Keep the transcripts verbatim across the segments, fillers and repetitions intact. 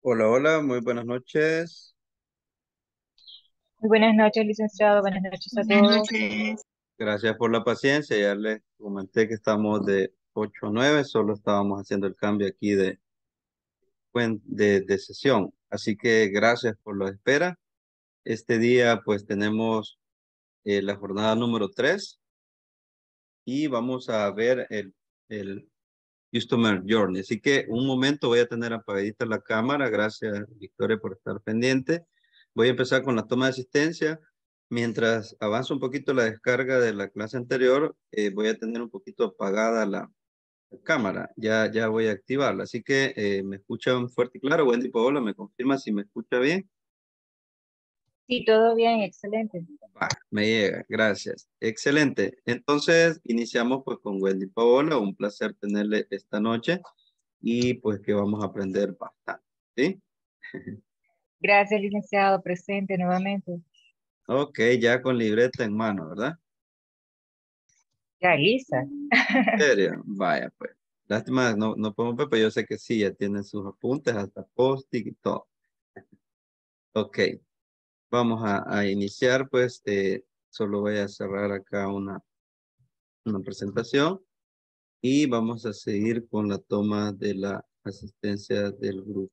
Hola, hola, muy buenas noches. Muy buenas noches, licenciado. Buenas noches a Buenas todos. noches. Gracias por la paciencia. Ya les comenté que estamos de ocho a nueve, solo estábamos haciendo el cambio aquí de, cuen- de, de sesión. Así que gracias por la espera. Este día pues tenemos eh, la jornada número tres y vamos a ver el, el Customer Journey. Así que un momento voy a tener apagadita la cámara. Gracias, Victoria, por estar pendiente. Voy a empezar con la toma de asistencia. Mientras avanza un poquito la descarga de la clase anterior, eh, voy a tener un poquito apagada la, la cámara. Ya, ya voy a activarla. Así que eh, me escuchan fuerte y claro. Wendy Paola, ¿me confirma si me escucha bien? Sí, todo bien, excelente. Va, me llega, gracias. Excelente. Entonces, iniciamos pues con Wendy Paola. Un placer tenerle esta noche y pues que vamos a aprender bastante, ¿sí? Gracias, licenciado. Presente nuevamente. Ok, ya con libreta en mano, ¿verdad? Ya, lista. ¿En serio? Vaya, pues. Lástima, no, no podemos ver, pero yo sé que sí, ya tienen sus apuntes, hasta post-it y todo. Ok, vamos a, a iniciar, pues, eh, solo voy a cerrar acá una, una presentación y vamos a seguir con la toma de la asistencia del grupo.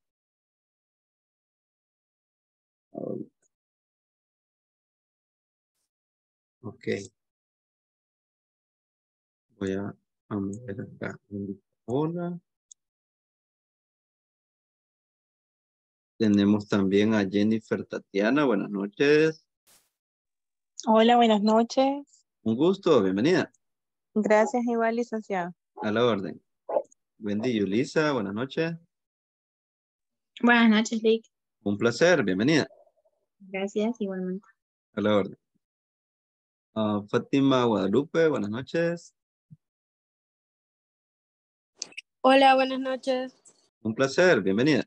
Ok, voy a, a mover acá. Hola. Tenemos también a Jennifer Tatiana. Buenas noches. Hola, buenas noches. Un gusto, bienvenida. Gracias, igual, licenciado. A la orden. Wendy Yulisa, buenas noches. Buenas noches, Lick. Un placer, bienvenida. Gracias, igualmente. A la orden. Ah, Fátima Guadalupe, buenas noches. Hola, buenas noches. Un placer, bienvenida.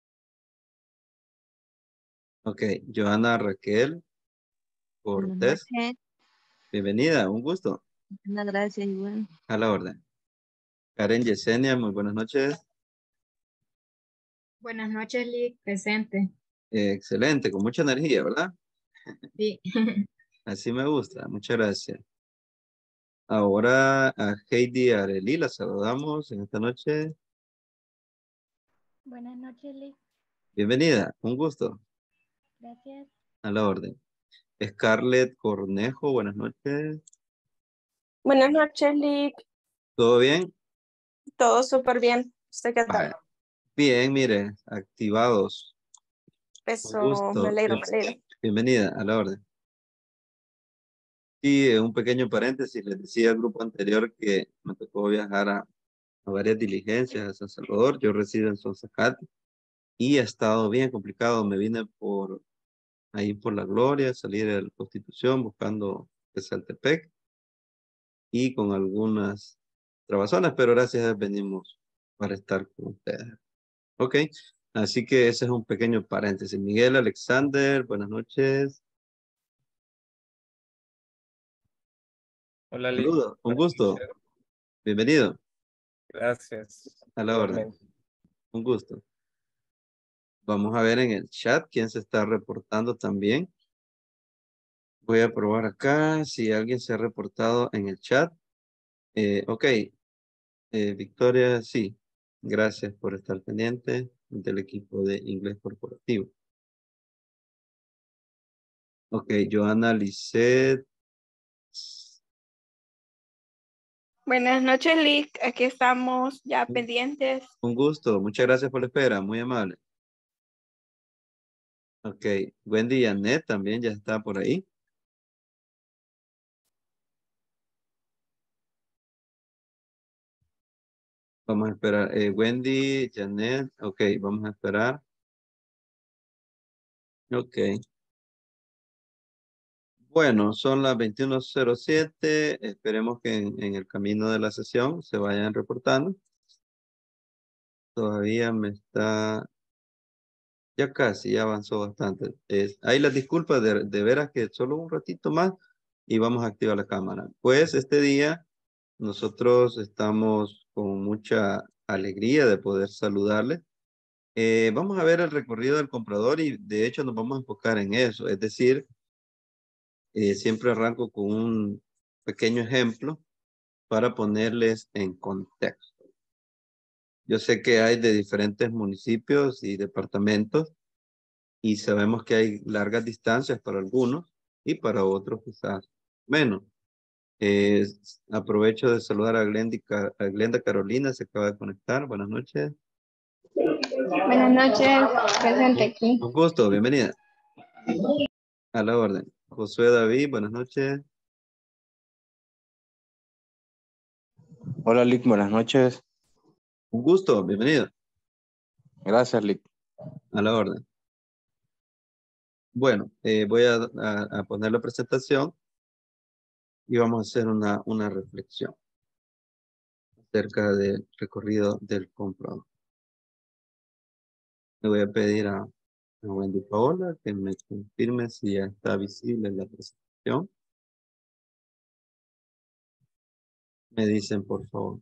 Ok, Joana Raquel Buenas Cortés, noches. bienvenida, un gusto. Muchas gracias, igual. A la orden. Karen Yesenia, muy buenas noches. Buenas noches, Lick, presente. Eh, excelente, con mucha energía, ¿verdad? Sí. Así me gusta, muchas gracias. Ahora a Heidi Areli, la saludamos en esta noche. Buenas noches, Lick. Bienvenida, un gusto. Gracias. A la orden. Scarlett Cornejo, buenas noches. Buenas noches, Lick. ¿Todo bien? Todo súper bien. ¿Usted qué tal? Vale. Bien, mire, activados. Un Eso, me gusto. alegro, Bien- me alegro. Bienvenida, a la orden. Y eh, un pequeño paréntesis, les decía al grupo anterior que me tocó viajar a, a varias diligencias a San Salvador. Yo resido en Sonsacate y ha estado bien complicado. Me vine por ahí por La Gloria, salir de la Constitución buscando Saltepec y con algunas trabazones, pero gracias a Dios venimos para estar con ustedes. Ok, así que ese es un pequeño paréntesis. Miguel Alexander, buenas noches. Hola, Lick. Saludos, un Buenas gusto. noches. Bienvenido Gracias. a la orden. Igualmente. Un gusto. Vamos a ver en el chat quién se está reportando también. Voy a probar acá si alguien se ha reportado en el chat. Eh, ok, eh, Victoria, sí. Gracias por estar pendiente del equipo de inglés corporativo. Ok, Joana Lisset. Buenas noches, Lick. Aquí estamos ya pendientes. Un gusto. Muchas gracias por la espera. Muy amable. Ok, Wendy Janet también ya está por ahí. Vamos a esperar. Eh, Wendy, Janet. Ok, vamos a esperar. Ok. Bueno, son las veintiuno cero siete. Esperemos que en, en el camino de la sesión se vayan reportando. Todavía me está... Ya casi, ya avanzó bastante. Es, ahí las disculpas de, de veras que solo un ratito más y vamos a activar la cámara. Pues este día nosotros estamos con mucha alegría de poder saludarles. Eh, vamos a ver el recorrido del comprador y de hecho nos vamos a enfocar en eso. Es decir, eh, siempre arranco con un pequeño ejemplo para ponerles en contexto. Yo sé que hay de diferentes municipios y departamentos y sabemos que hay largas distancias para algunos y para otros quizás menos. Eh, aprovecho de saludar a Glenda, a Glenda Carolina, se acaba de conectar. Buenas noches. Buenas noches, presente aquí. Un gusto, bienvenida. A la orden. Josué David, buenas noches. Hola, Lick, buenas noches. Un gusto, bienvenido. Gracias, Lick. A la orden. Bueno, eh, voy a, a, a poner la presentación y vamos a hacer una, una reflexión acerca del recorrido del comprador. Le voy a pedir a, a Wendy Paola que me confirme si ya está visible la presentación. Me dicen, por favor.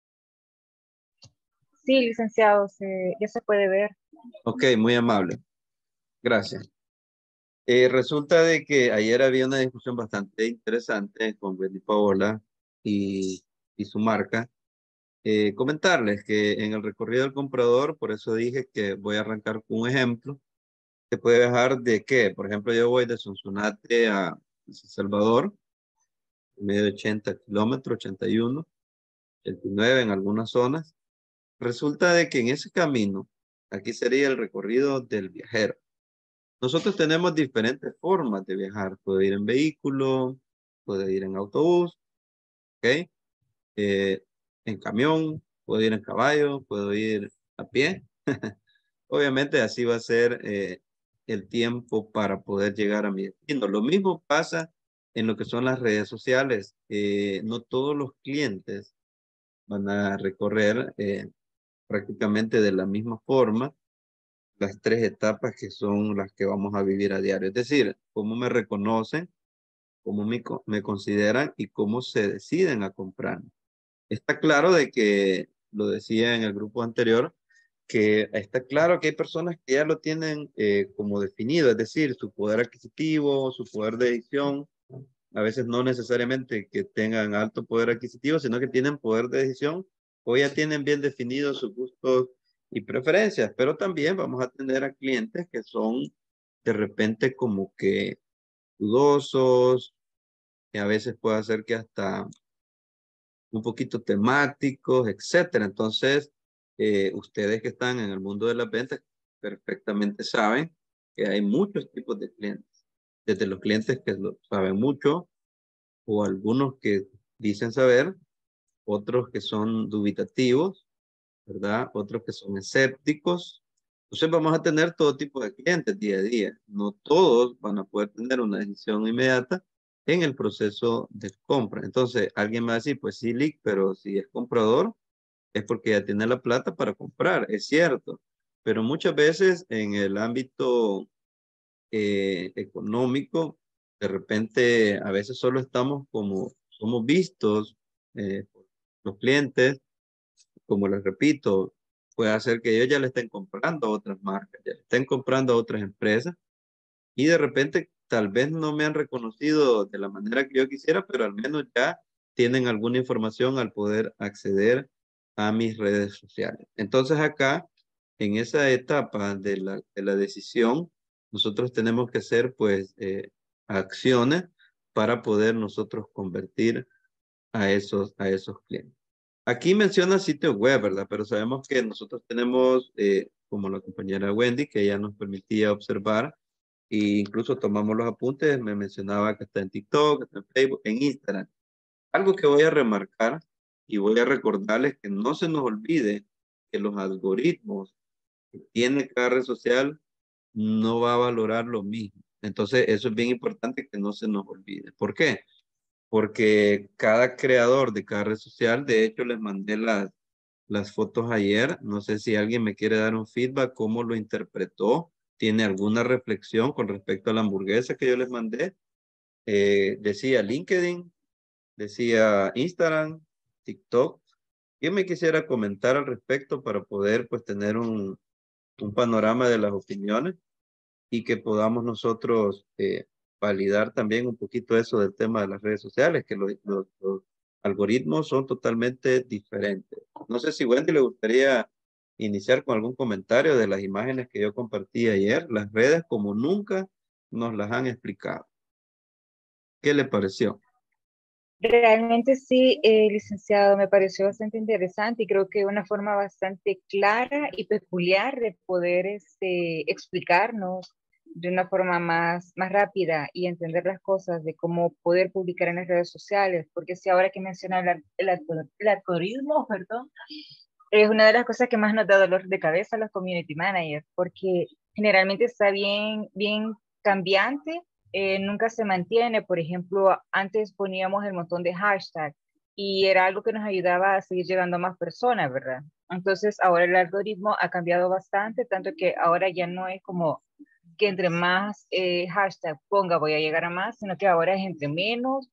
Sí, licenciado, se, ya se puede ver. Ok, muy amable. Gracias. Eh, resulta de que ayer había una discusión bastante interesante con Wendy Paola y, y su marca. Eh, comentarles que en el recorrido del comprador, por eso dije que voy a arrancar con un ejemplo. Se puede viajar de qué, por ejemplo, yo voy de Sonsonate a San Salvador, en medio de ochenta kilómetros, ochenta y uno, ochenta y nueve en algunas zonas. Resulta de que en ese camino, aquí sería el recorrido del viajero. Nosotros tenemos diferentes formas de viajar. Puede ir en vehículo, puede ir en autobús, ¿ok? Eh, en camión, puedo ir en caballo, puedo ir a pie. Obviamente así va a ser eh, el tiempo para poder llegar a mi destino. Lo mismo pasa en lo que son las redes sociales. Eh, no todos los clientes van a recorrer eh, prácticamente de la misma forma las tres etapas que son las que vamos a vivir a diario. Es decir, cómo me reconocen, cómo me, me consideran y cómo se deciden a comprar. Está claro de que, lo decía en el grupo anterior, que está claro que hay personas que ya lo tienen eh, como definido, es decir, su poder adquisitivo, su poder de decisión, a veces no necesariamente que tengan alto poder adquisitivo, sino que tienen poder de decisión o ya tienen bien definidos sus gustos y preferencias, pero también vamos a tener a clientes que son de repente como que dudosos, que a veces puede hacer que hasta un poquito temáticos, etcétera. Entonces, eh, ustedes que están en el mundo de las ventas perfectamente saben que hay muchos tipos de clientes. Desde los clientes que lo saben mucho o algunos que dicen saber, otros que son dubitativos, ¿verdad? Otros que son escépticos. Entonces vamos a tener todo tipo de clientes día a día. No todos van a poder tener una decisión inmediata en el proceso de compra. Entonces alguien me va a decir, pues sí, Lick, pero si es comprador, es porque ya tiene la plata para comprar, es cierto. Pero muchas veces en el ámbito eh, económico, de repente a veces solo estamos como, somos vistos eh, por los clientes, como les repito, puede hacer que ellos ya le estén comprando a otras marcas, ya le estén comprando a otras empresas y de repente tal vez no me han reconocido de la manera que yo quisiera, pero al menos ya tienen alguna información al poder acceder a mis redes sociales. Entonces acá, en esa etapa de la, de la decisión, nosotros tenemos que hacer pues eh, acciones para poder nosotros convertir a esos, a esos clientes. Aquí menciona sitio web, ¿verdad? Pero sabemos que nosotros tenemos, eh, como la compañera Wendy, que ella nos permitía observar e incluso tomamos los apuntes, me mencionaba que está en TikTok, está en Facebook, en Instagram. Algo que voy a remarcar y voy a recordarles que no se nos olvide que los algoritmos que tiene cada red social no va a valorar lo mismo. Entonces, eso es bien importante que no se nos olvide. ¿Por qué? Porque cada creador de cada red social, de hecho, les mandé las, las fotos ayer. No sé si alguien me quiere dar un feedback, cómo lo interpretó. ¿Tiene alguna reflexión con respecto a la hamburguesa que yo les mandé? Eh, decía LinkedIn, decía Instagram, TikTok. ¿Quién me quisiera comentar al respecto para poder pues tener un, un panorama de las opiniones y que podamos nosotros eh, validar también un poquito eso del tema de las redes sociales, que los, los- los algoritmos son totalmente diferentes. No sé si Wendy le gustaría iniciar con algún comentario de las imágenes que yo compartí ayer. Las redes como nunca nos las han explicado. ¿Qué le pareció? Realmente sí, eh, licenciado, me pareció bastante interesante y creo que una forma bastante clara y peculiar de poder este, explicarnos de una forma más, más rápida y entender las cosas de cómo poder publicar en las redes sociales, porque si ahora que menciona el, al- el, algor- el algoritmo, perdón, es una de las cosas que más nos da dolor de cabeza a los community managers, porque generalmente está bien, bien cambiante, eh, nunca se mantiene. Por ejemplo, antes poníamos el montón de hashtag y era algo que nos ayudaba a seguir llegando a más personas, ¿verdad? Entonces, ahora el algoritmo ha cambiado bastante, tanto que ahora ya no es como que entre más eh, hashtag ponga voy a llegar a más, sino que ahora es entre menos,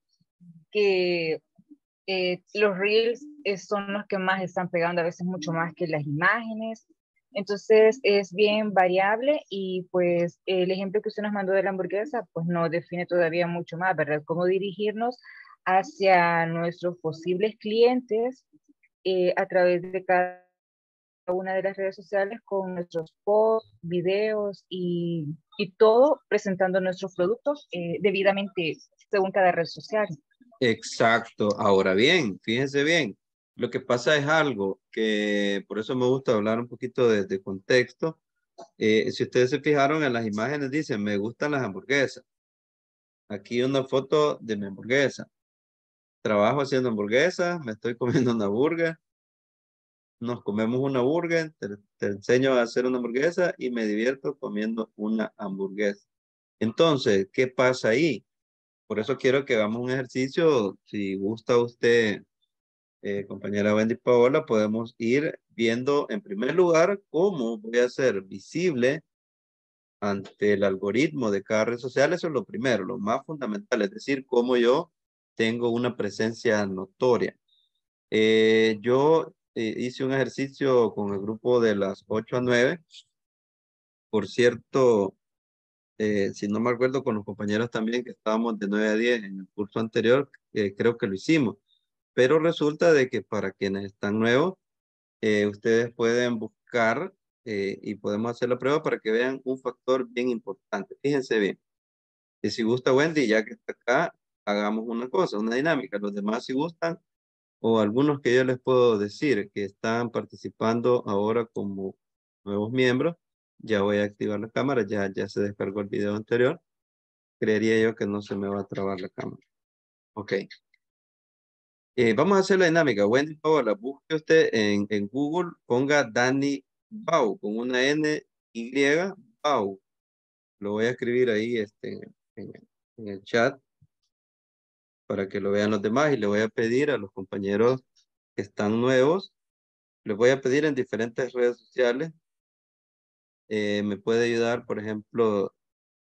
que eh, los reels eh, son los que más están pegando, a veces mucho más que las imágenes. Entonces es bien variable y pues el ejemplo que usted nos mandó de la hamburguesa pues nos define todavía mucho más, ¿verdad? Cómo dirigirnos hacia nuestros posibles clientes eh, a través de cada una de las redes sociales con nuestros posts, videos y, y todo presentando nuestros productos eh, debidamente según cada red social. Exacto. Ahora bien, fíjense bien, lo que pasa es algo que por eso me gusta hablar un poquito de, de contexto. Eh, si ustedes se fijaron en las imágenes, dicen, me gustan las hamburguesas. Aquí una foto de mi hamburguesa. Trabajo haciendo hamburguesas, me estoy comiendo una burger, nos comemos una burger, te, te enseño a hacer una hamburguesa y me divierto comiendo una hamburguesa. Entonces, ¿qué pasa ahí? Por eso quiero que hagamos un ejercicio. Si gusta usted, eh, compañera Wendy Paola, podemos ir viendo en primer lugar cómo voy a hacer visible ante el algoritmo de cada red social. Eso es lo primero, lo más fundamental, es decir, cómo yo tengo una presencia notoria. Eh, yo eh, hice un ejercicio con el grupo de las ocho a nueve. Por cierto, eh, si no me acuerdo, con los compañeros también que estábamos de nueve a diez en el curso anterior, eh, creo que lo hicimos. Pero resulta de que para quienes están nuevos, eh, ustedes pueden buscar eh, y podemos hacer la prueba para que vean un factor bien importante. Fíjense bien. Y si gusta Wendy, ya que está acá, hagamos una cosa, una dinámica. Los demás si gustan, o algunos que yo les puedo decir que están participando ahora como nuevos miembros, ya voy a activar la cámara, ya, ya se descargó el video anterior. Creería yo que no se me va a trabar la cámara. Ok. Eh, vamos a hacer la dinámica. Wendy Paola, busque usted en, en Google, ponga Dani Bau con una N Y, Bau. Lo voy a escribir ahí este, en, en el chat para que lo vean los demás y le voy a pedir a los compañeros que están nuevos, les voy a pedir en diferentes redes sociales, eh, me puede ayudar, por ejemplo,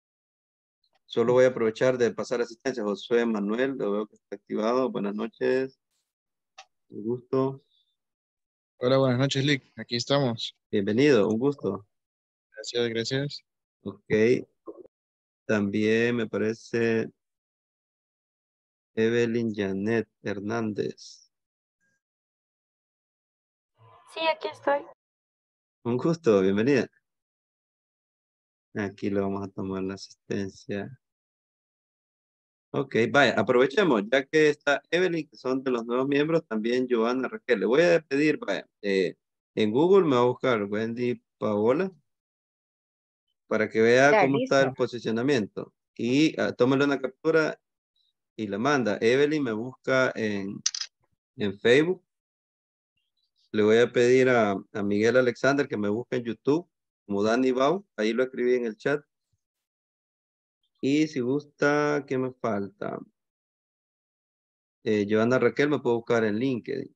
solo voy a aprovechar de pasar asistencia. Josué Manuel, lo veo que está activado. Buenas noches, un gusto. Hola, buenas noches, Lick. Aquí estamos. Bienvenido, un gusto. Gracias, gracias. Ok, también me parece Evelyn Janet Hernández. Sí, aquí estoy. Un gusto, bienvenida. Aquí le vamos a tomar la asistencia. Ok, vaya, aprovechemos, ya que está Evelyn, que son de los nuevos miembros, también Joana Raquel. Le voy a pedir, vaya, eh, en Google me va a buscar Wendy Paola para que vea Ya, cómo está listo. el posicionamiento. Y uh, tómale una captura y la manda. Evelyn me busca en, en Facebook. Le voy a pedir a, a Miguel Alexander que me busque en YouTube como Danny Bau. Ahí lo escribí en el chat. Y si gusta, ¿qué me falta? Eh, Joana Raquel me puede buscar en LinkedIn.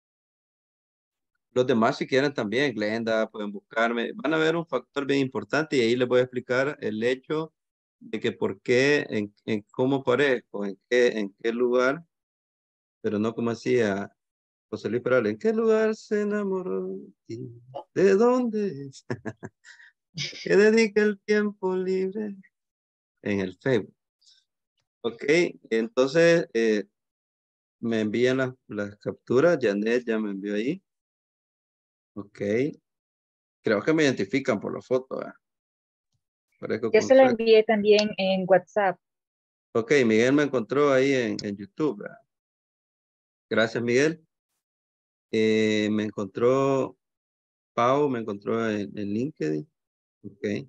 Los demás, si quieren también, Glenda, pueden buscarme. Van a ver un factor bien importante y ahí les voy a explicar el hecho de que por qué, en, en cómo parezco, en qué, en qué lugar, pero no como hacía José Luis Peral, ¿en qué lugar se enamoró de ti? ¿De dónde es? ¿Qué dedica el tiempo libre? En el Facebook. Ok, entonces eh, me envían las, las capturas. Janet ya me envió ahí. Ok, creo que me identifican por la foto. ¿verdad? Parezco Ya con se la suerte. envié también en WhatsApp. Ok, Miguel me encontró ahí en, en YouTube. ¿verdad? Gracias, Miguel. Eh, me encontró, Pau me encontró en, en LinkedIn. Ok,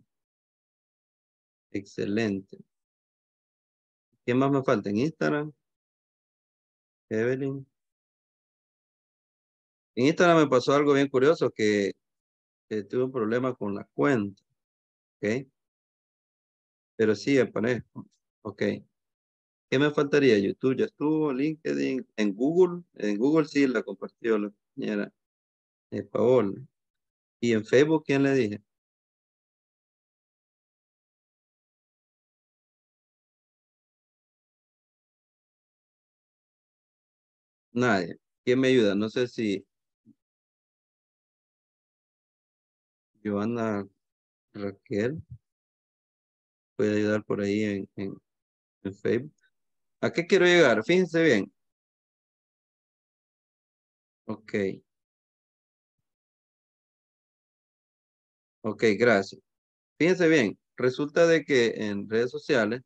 excelente. ¿Quién más me falta? En Instagram, Evelyn. En Instagram me pasó algo bien curioso que eh, tuve un problema con la cuenta. Ok, pero sí aparezco. Ok, ¿qué me faltaría? YouTube ya estuvo, LinkedIn, en Google. En Google sí la compartió la compañera eh, Paola. Y en Facebook, ¿quién le dije? Nadie. ¿Quién me ayuda? No sé si Joana Raquel puede ayudar por ahí en, en, en Facebook. ¿A qué quiero llegar? Fíjense bien. Ok, ok, gracias. Fíjense bien. Resulta de que en redes sociales,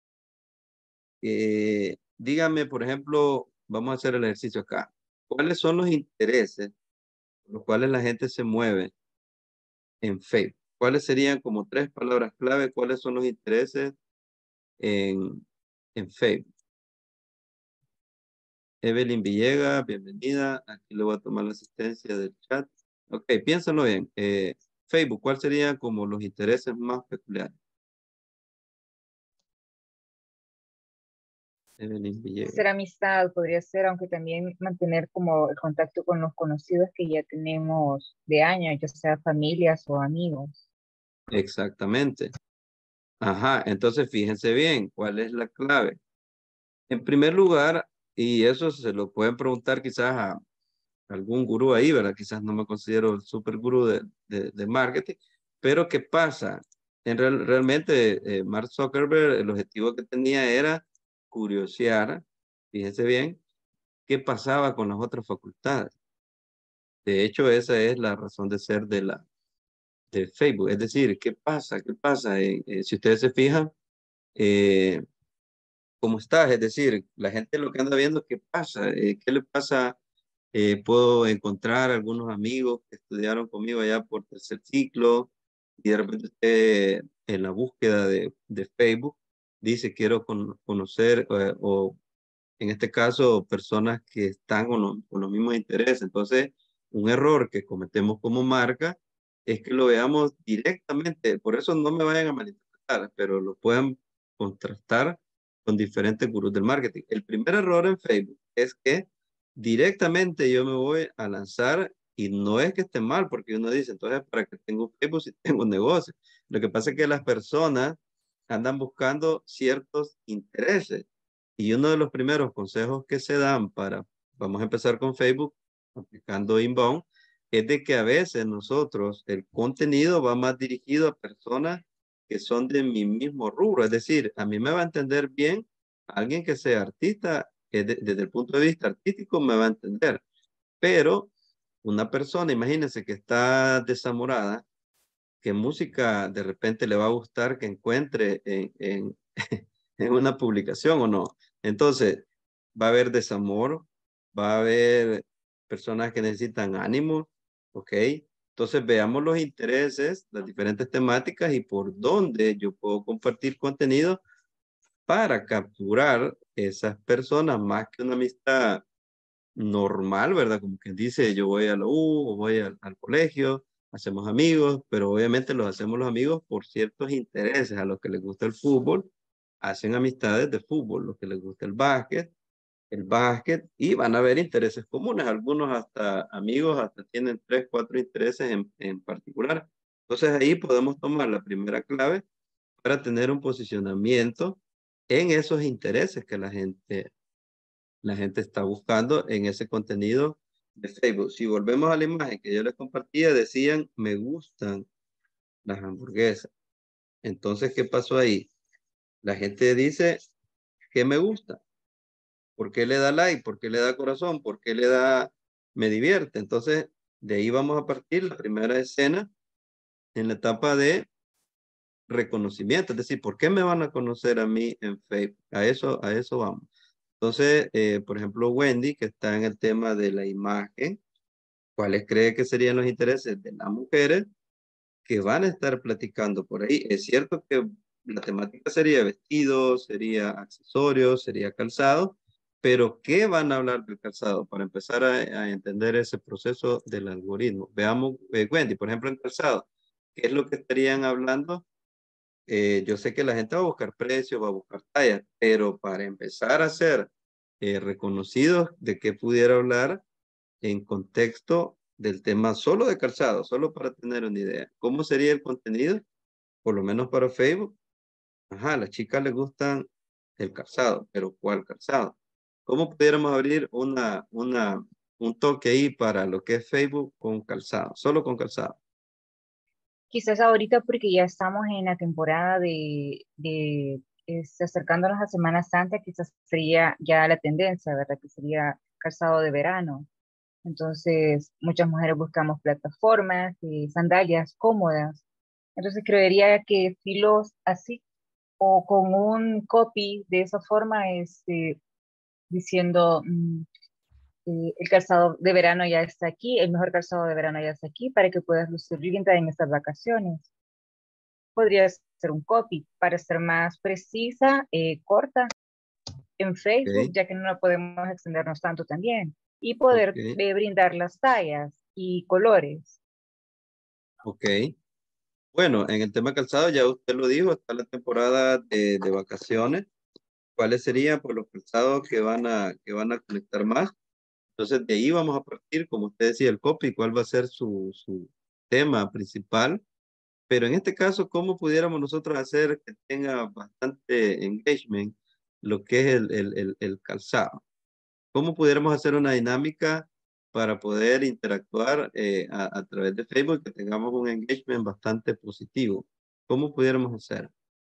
eh, díganme, por ejemplo, vamos a hacer el ejercicio acá. ¿Cuáles son los intereses por los cuales la gente se mueve en Facebook? ¿Cuáles serían como tres palabras clave? ¿Cuáles son los intereses en, en Facebook? Evelyn Villegas, bienvenida. Aquí le voy a tomar la asistencia del chat. Ok, piénsalo bien. Eh, Facebook, ¿cuáles serían como los intereses más peculiares? Evelyn Ser Villegas. amistad podría ser, aunque también mantener como el contacto con los conocidos que ya tenemos de años, ya sea familias o amigos. Exactamente. Ajá, entonces fíjense bien, ¿cuál es la clave? En primer lugar, y eso se lo pueden preguntar quizás a algún gurú ahí, ¿verdad? Quizás no me considero el super gurú de, de, de marketing, pero ¿qué pasa? En real, realmente, eh, Mark Zuckerberg, el objetivo que tenía era curiosear, fíjense bien, qué pasaba con las otras facultades. De hecho, esa es la razón de ser de la de Facebook. Es decir, ¿qué pasa? ¿Qué pasa? Eh, eh, si ustedes se fijan, eh, ¿cómo estás? Es decir, la gente lo que anda viendo, ¿qué pasa? Eh, ¿qué le pasa? Eh, puedo encontrar algunos amigos que estudiaron conmigo allá por tercer ciclo y de repente usted en la búsqueda de, de Facebook dice quiero con- conocer eh, o en este caso personas que están con, lo- con los mismos intereses. Entonces, un error que cometemos como marca es que lo veamos directamente. Por eso no me vayan a malinterpretar, pero lo pueden contrastar con diferentes gurús del marketing. El primer error en Facebook es que directamente yo me voy a lanzar y no es que esté mal, porque uno dice, entonces, ¿para qué tengo Facebook si tengo un negocio? Lo que pasa es que las personas andan buscando ciertos intereses. Y uno de los primeros consejos que se dan para, vamos a empezar con Facebook, aplicando inbound, es de que a veces nosotros, el contenido va más dirigido a personas que son de mi mismo rubro. Es decir, a mí me va a entender bien alguien que sea artista, que de- desde el punto de vista artístico me va a entender. Pero una persona, imagínense que está desamorada, ¿qué música de repente le va a gustar que encuentre en, en, en una publicación o no? Entonces, va a haber desamor, va a haber personas que necesitan ánimo, ¿ok? Entonces, veamos los intereses, las diferentes temáticas y por dónde yo puedo compartir contenido para capturar esas personas más que una amistad normal, ¿verdad? Como quien dice, yo voy a la U o voy al, al colegio, hacemos amigos, pero obviamente los hacemos los amigos por ciertos intereses. A los que les gusta el fútbol, hacen amistades de fútbol. Los que les gusta el básquet, el básquet, y van a haber intereses comunes. Algunos hasta amigos, hasta tienen tres, cuatro intereses en, en particular. Entonces ahí podemos tomar la primera clave para tener un posicionamiento en esos intereses que la gente la gente está buscando en ese contenido de Facebook. Si volvemos a la imagen que yo les compartía, decían, me gustan las hamburguesas. Entonces, ¿qué pasó ahí? La gente dice, ¿qué me gusta? ¿Por qué le da like? ¿Por qué le da corazón? ¿Por qué le da, me divierte? Entonces, de ahí vamos a partir la primera escena en la etapa de reconocimiento. Es decir, ¿por qué me van a conocer a mí en Facebook? A eso, a eso vamos. Entonces, eh, por ejemplo, Wendy, que está en el tema de la imagen, ¿cuáles cree que serían los intereses de las mujeres que van a estar platicando por ahí? Es cierto que la temática sería vestidos, sería accesorios, sería calzado, pero ¿qué van a hablar del calzado? Para empezar a, a entender ese proceso del algoritmo. Veamos, eh, Wendy, por ejemplo, en calzado, ¿qué es lo que estarían hablando? Eh, yo sé que la gente va a buscar precios, va a buscar tallas, pero para empezar a ser eh, reconocidos, ¿de qué pudiera hablar en contexto del tema solo de calzado? Solo para tener una idea. ¿Cómo sería el contenido? Por lo menos para Facebook. Ajá, a las chicas les gustan el calzado, pero ¿cuál calzado? ¿Cómo pudiéramos abrir una, una, un toque ahí para lo que es Facebook con calzado? Solo con calzado. Quizás ahorita porque ya estamos en la temporada de, de este, acercándonos a Semana Santa, quizás sería ya la tendencia, ¿verdad? Que sería calzado de verano. Entonces, muchas mujeres buscamos plataformas y sandalias cómodas. Entonces, creería que estilos así o con un copy de esa forma, este, diciendo, mm, eh, el calzado de verano ya está aquí, el mejor calzado de verano ya está aquí para que puedas lucir linda en estas vacaciones. Podría ser un copy para ser más precisa, eh, corta en Facebook, Ok, ya que no podemos extendernos tanto también, y poder ok, eh, brindar las tallas y colores. ok. Bueno, en el tema calzado ya usted lo dijo, está la temporada de, de vacaciones. ¿Cuáles serían por los calzados que van a, que van a conectar más? Entonces de ahí vamos a partir, como usted decía, el copy, cuál va a ser su, su tema principal. Pero en este caso, ¿cómo pudiéramos nosotros hacer que tenga bastante engagement lo que es el, el, el, el calzado? ¿Cómo pudiéramos hacer una dinámica para poder interactuar eh, a, a través de Facebook, que tengamos un engagement bastante positivo? ¿Cómo pudiéramos hacer?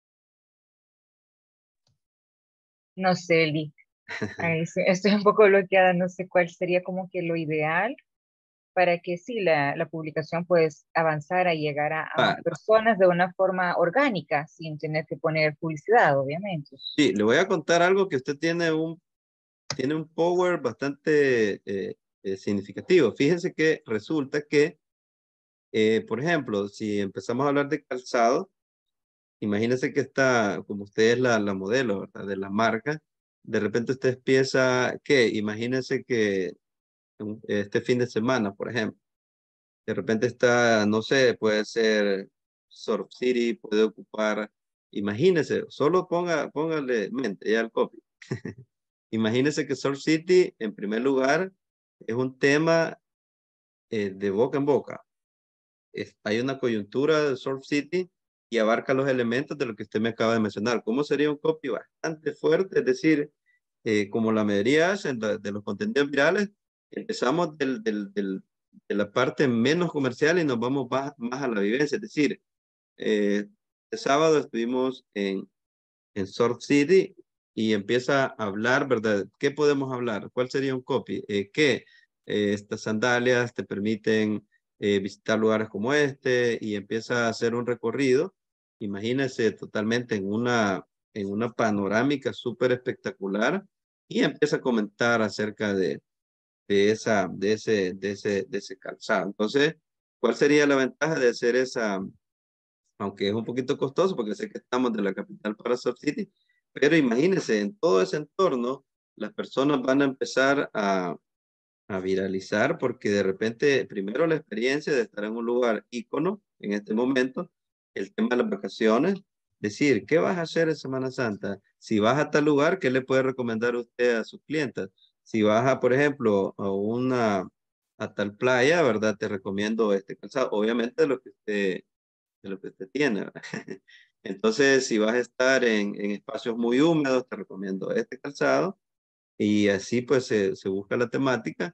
No sé, Lee, ahí sí, estoy un poco bloqueada, no sé cuál sería como que lo ideal para que sí, la, la publicación pues avanzara y llegara a más Ah, personas de una forma orgánica, sin tener que poner publicidad, obviamente. sí, le voy a contar algo que usted tiene un, tiene un power bastante eh, eh, significativo. Fíjense que resulta que, eh, por ejemplo, si empezamos a hablar de calzado, imagínese que está, como usted es la, la modelo, ¿verdad? De la marca, de repente usted empieza, ¿qué? Imagínese que un- este fin de semana, por ejemplo, de repente está, no sé, puede ser Surf City, puede ocupar, imagínese, solo ponga, póngale mente ya al copy. Imagínese que Surf City, en primer lugar, es un tema eh, de boca en boca. Es- hay una coyuntura de Surf City y abarca los elementos de lo que usted me acaba de mencionar. ¿Cómo sería un copy bastante fuerte? Es decir, eh, como la mayoría hacen de, de los contenidos virales, empezamos del, del, del- de la parte menos comercial y nos vamos más, más a la vivencia. Es decir, eh, este sábado estuvimos en, en Surf City y empieza a hablar, ¿verdad? ¿Qué podemos hablar? ¿Cuál sería un copy? Eh, que eh, estas sandalias te permiten eh, visitar lugares como este y empieza a hacer un recorrido. Imagínese totalmente en una, en una panorámica súper espectacular y empieza a comentar acerca de, de, esa, de, ese, de, ese, de ese calzado. Entonces, ¿cuál sería la ventaja de hacer esa, aunque es un poquito costoso porque sé que estamos de la capital para Surf City, pero imagínense, en todo ese entorno, las personas van a empezar a, a viralizar porque de repente, primero la experiencia de estar en un lugar ícono en este momento, el tema de las vacaciones, decir, ¿qué vas a hacer en Semana Santa? Si vas a tal lugar, ¿qué le puede recomendar usted a sus clientes? Si vas a, por ejemplo, a una, a tal playa, ¿verdad? Te recomiendo este calzado, obviamente lo que usted de lo que usted tiene, ¿verdad? Entonces, si vas a estar en, en espacios muy húmedos, te recomiendo este calzado y así pues se, se busca la temática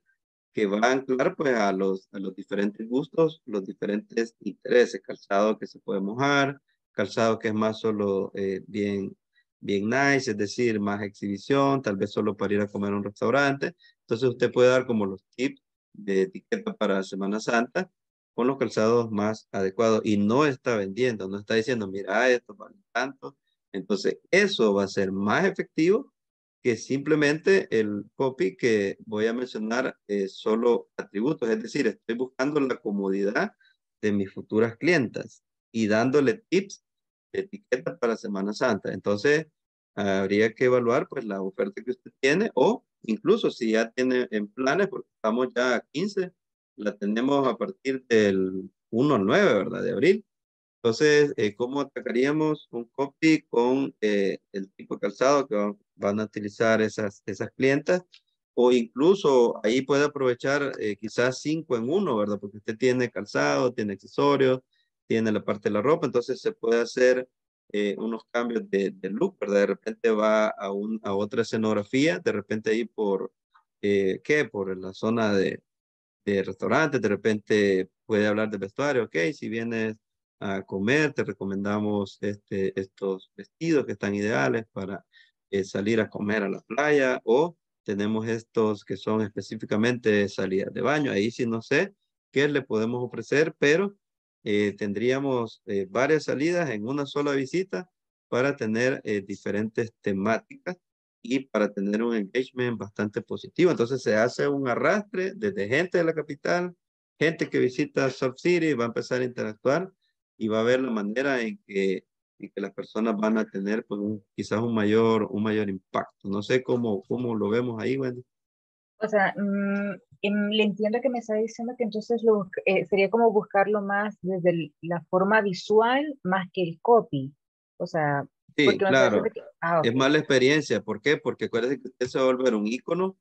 que va a anclar pues a los, a los diferentes gustos, los diferentes intereses, calzado que se puede mojar, calzado que es más solo eh, bien, bien nice, es decir, más exhibición, tal vez solo para ir a comer a un restaurante. Entonces usted puede dar como los tips de etiqueta para Semana Santa con los calzados más adecuados y no está vendiendo, no está diciendo, mira, esto vale tanto. Entonces eso va a ser más efectivo que simplemente el copy que voy a mencionar eh, solo atributos, es decir, estoy buscando la comodidad de mis futuras clientas y dándole tips de etiqueta para Semana Santa. Entonces, habría que evaluar pues la oferta que usted tiene o incluso si ya tiene en planes, porque estamos ya a quince, la tenemos a partir del uno al nueve, ¿verdad? De abril. Entonces, eh, ¿cómo atacaríamos un copy con eh, el tipo de calzado que van, van a utilizar esas, esas clientas? O incluso ahí puede aprovechar eh, quizás cinco en uno, ¿verdad? Porque usted tiene calzado, tiene accesorios, tiene la parte de la ropa, entonces se puede hacer eh, unos cambios de, de look, ¿verdad? De repente va a, un, a otra escenografía, de repente ahí por, eh, ¿qué? Por la zona de, de restaurantes, de repente puede hablar de vestuario, ok, si vienes a comer, te recomendamos este, estos vestidos que están ideales para eh, salir a comer a la playa o tenemos estos que son específicamente salidas de baño, ahí sí no sé qué le podemos ofrecer, pero eh, tendríamos eh, varias salidas en una sola visita para tener eh, diferentes temáticas y para tener un engagement bastante positivo. Entonces se hace un arrastre desde gente de la capital, gente que visita Surf City, va a empezar a interactuar y va a ver la manera en que, en que las personas van a tener pues un, quizás un mayor, un mayor impacto. No sé cómo, cómo lo vemos ahí, Wendy. O sea, mm, em, le entiendo que me está diciendo que entonces lo, busc- eh, sería como buscarlo más desde el- la forma visual más que el copy. O sea, Sí, porque me parece claro. que... Ah, Es ok. más la experiencia. ¿Por qué? Porque acuérdate que usted se va a volver un ícono.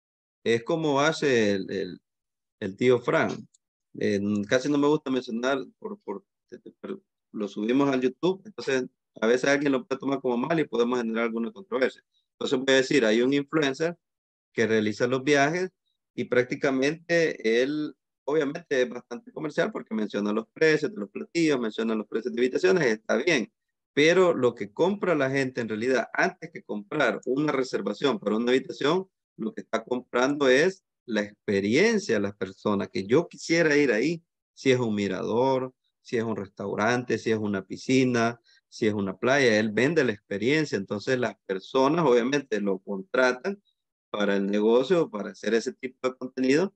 Es como hace el, el, el tío Frank. Eh, casi no me gusta mencionar, por, por, pero lo subimos al YouTube, entonces a veces alguien lo puede tomar como mal y podemos generar alguna controversia. Entonces voy a decir, hay un influencer que realiza los viajes y prácticamente él, obviamente es bastante comercial porque menciona los precios de los platillos, menciona los precios de habitaciones, está bien. Pero lo que compra la gente en realidad, antes que comprar una reservación para una habitación, lo que está comprando es la experiencia de las personas, que yo quisiera ir ahí, si es un mirador, si es un restaurante, si es una piscina, si es una playa, él vende la experiencia, entonces las personas obviamente lo contratan para el negocio, para hacer ese tipo de contenido,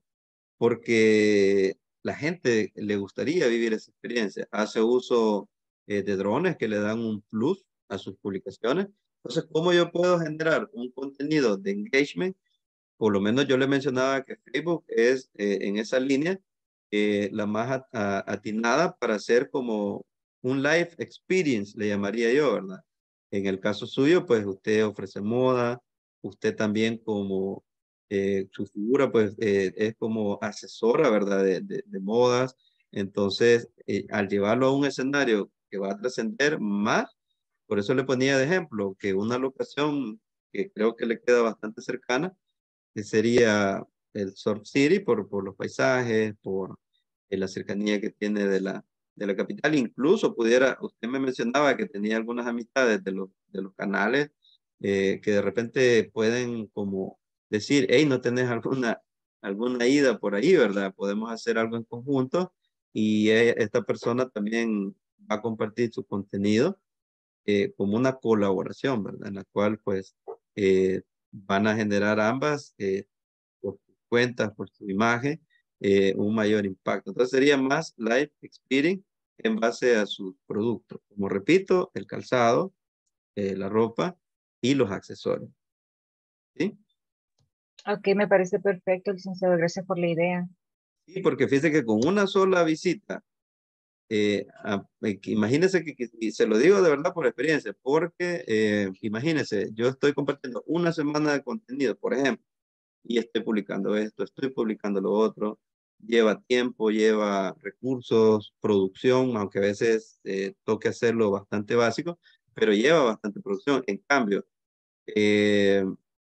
porque la gente le gustaría vivir esa experiencia. Hace uso eh, de drones que le dan un plus a sus publicaciones. Entonces, ¿cómo yo puedo generar un contenido de engagement? Por lo menos yo le mencionaba que Facebook es eh, en esa línea eh, la más at- a- atinada para hacer como un live experience, le llamaría yo, ¿verdad? En el caso suyo, pues usted ofrece moda, usted también como eh, su figura, pues eh, es como asesora, ¿verdad? De, de- de modas. Entonces, eh, al llevarlo a un escenario que va a trascender más, por eso le ponía de ejemplo que una locación que creo que le queda bastante cercana, que sería el Surf City por, por los paisajes, por eh, la cercanía que tiene de la, de la capital. Incluso pudiera, usted me mencionaba que tenía algunas amistades de los, de los canales eh, que de repente pueden como decir, hey, no tenés alguna, alguna ida por ahí, ¿verdad? Podemos hacer algo en conjunto y eh, esta persona también va a compartir su contenido eh, como una colaboración, ¿verdad? En la cual pues eh, van a generar ambas eh, por sus cuentas, por su imagen, eh, un mayor impacto. Entonces sería más live experience en base a sus productos. Como repito, el calzado, eh, la ropa y los accesorios. ¿Sí? Ok, me parece perfecto, licenciado. Gracias por la idea. Sí, porque fíjese que con una sola visita, eh, a- eh, que imagínese que, que- y se lo digo de verdad por experiencia, porque eh, imagínese, yo estoy compartiendo una semana de contenido, por ejemplo, y estoy publicando esto, estoy publicando lo otro, lleva tiempo, lleva recursos, producción, aunque a veces eh, toque hacerlo bastante básico, pero lleva bastante producción. En cambio, eh,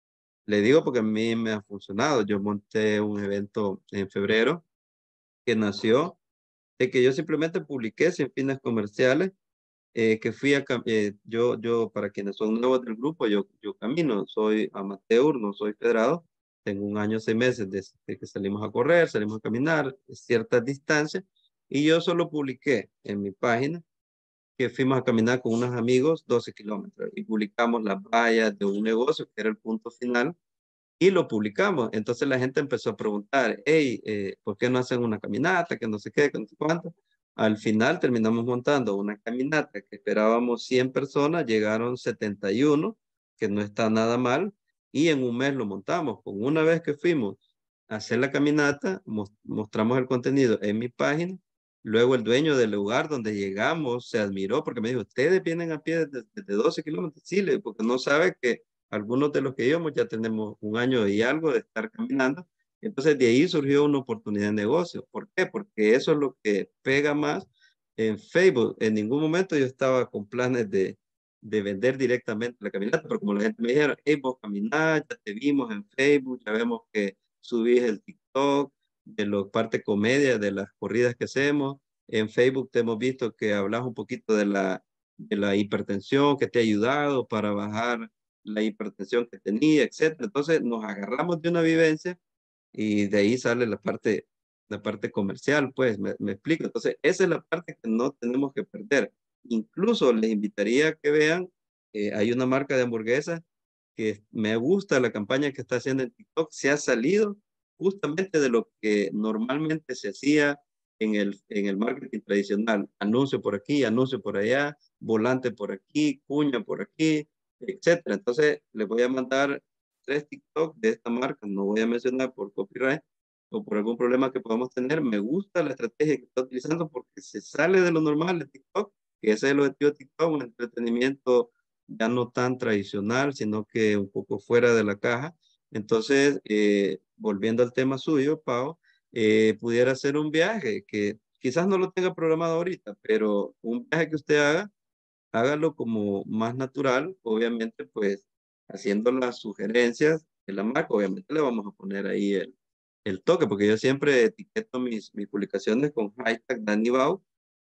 le digo porque a mí me ha funcionado. Yo monté un evento en febrero que nació de que yo simplemente publiqué sin fines comerciales, eh, que fui a, cam- eh, yo, yo, para quienes son nuevos del grupo, yo, yo camino, soy amateur, no soy federado, tengo un año, seis meses desde que salimos a correr, salimos a caminar ciertas distancias, y yo solo publiqué en mi página que fuimos a caminar con unos amigos doce kilómetros y publicamos las vallas de un negocio que era el punto final y lo publicamos. Entonces la gente empezó a preguntar, hey, eh, ¿por qué no hacen una caminata? Que no sé qué, que no sé cuánto. Al final terminamos montando una caminata que esperábamos cien personas, llegaron setenta y uno, que no está nada mal, y en un mes lo montamos. Con una vez que fuimos a hacer la caminata, mos- mostramos el contenido en mi página. Luego el dueño del lugar donde llegamos se admiró porque me dijo, ustedes vienen a pie desde, desde doce kilómetros, sí, le- porque no sabe que algunos de los que íbamos ya tenemos un año y algo de estar caminando. Entonces de ahí surgió una oportunidad de negocio. ¿Por qué? Porque eso es lo que pega más en Facebook. En ningún momento yo estaba con planes de, de vender directamente la caminata, pero como la gente me dijeron, hey, vos caminás, ya te vimos en Facebook, ya vemos que subís el TikTok, de la parte comedia, de las corridas que hacemos. En Facebook te hemos visto que hablas un poquito de la, de la hipertensión, que te ha ayudado para bajar la hipertensión que tenía, etcétera. Entonces nos agarramos de una vivencia y de ahí sale la parte, la parte comercial, pues, me, me explico. Entonces, esa es la parte que no tenemos que perder. Incluso les invitaría a que vean, eh, hay una marca de hamburguesas que me gusta la campaña que está haciendo en TikTok, se ha salido justamente de lo que normalmente se hacía en el, en el marketing tradicional. Anuncio por aquí, anuncio por allá, volante por aquí, cuña por aquí, etcétera. Entonces, les voy a mandar tres TikTok de esta marca, no voy a mencionar por copyright o por algún problema que podamos tener. Me gusta la estrategia que está utilizando porque se sale de lo normal de TikTok, que ese es el objetivo de TikTok, un entretenimiento ya no tan tradicional, sino que un poco fuera de la caja. Entonces, eh, volviendo al tema suyo, Pau, eh, pudiera ser un viaje que quizás no lo tenga programado ahorita, pero un viaje que usted haga, hágalo como más natural, obviamente, pues haciendo las sugerencias de la marca, obviamente le vamos a poner ahí el, el toque, porque yo siempre etiqueto mis, mis publicaciones con hashtag DaniBau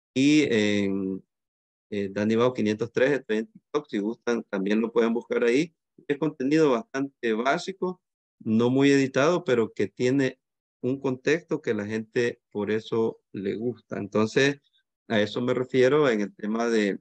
y en eh, DaniBau quinientos tres, estoy en TikTok, si gustan también lo pueden buscar ahí. Es contenido bastante básico, no muy editado, pero que tiene un contexto que la gente por eso le gusta. Entonces, a eso me refiero en el tema de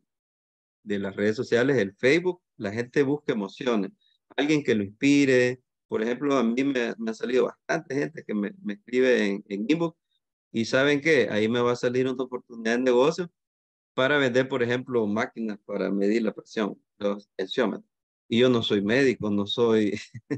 de las redes sociales, el Facebook, la gente busca emociones, alguien que lo inspire. Por ejemplo, a mí me, me ha salido bastante gente que me, me escribe en, en inbox y saben que ahí me va a salir una oportunidad de negocio para vender, por ejemplo, máquinas para medir la presión, los tensiómetros. Y yo no soy médico, no soy,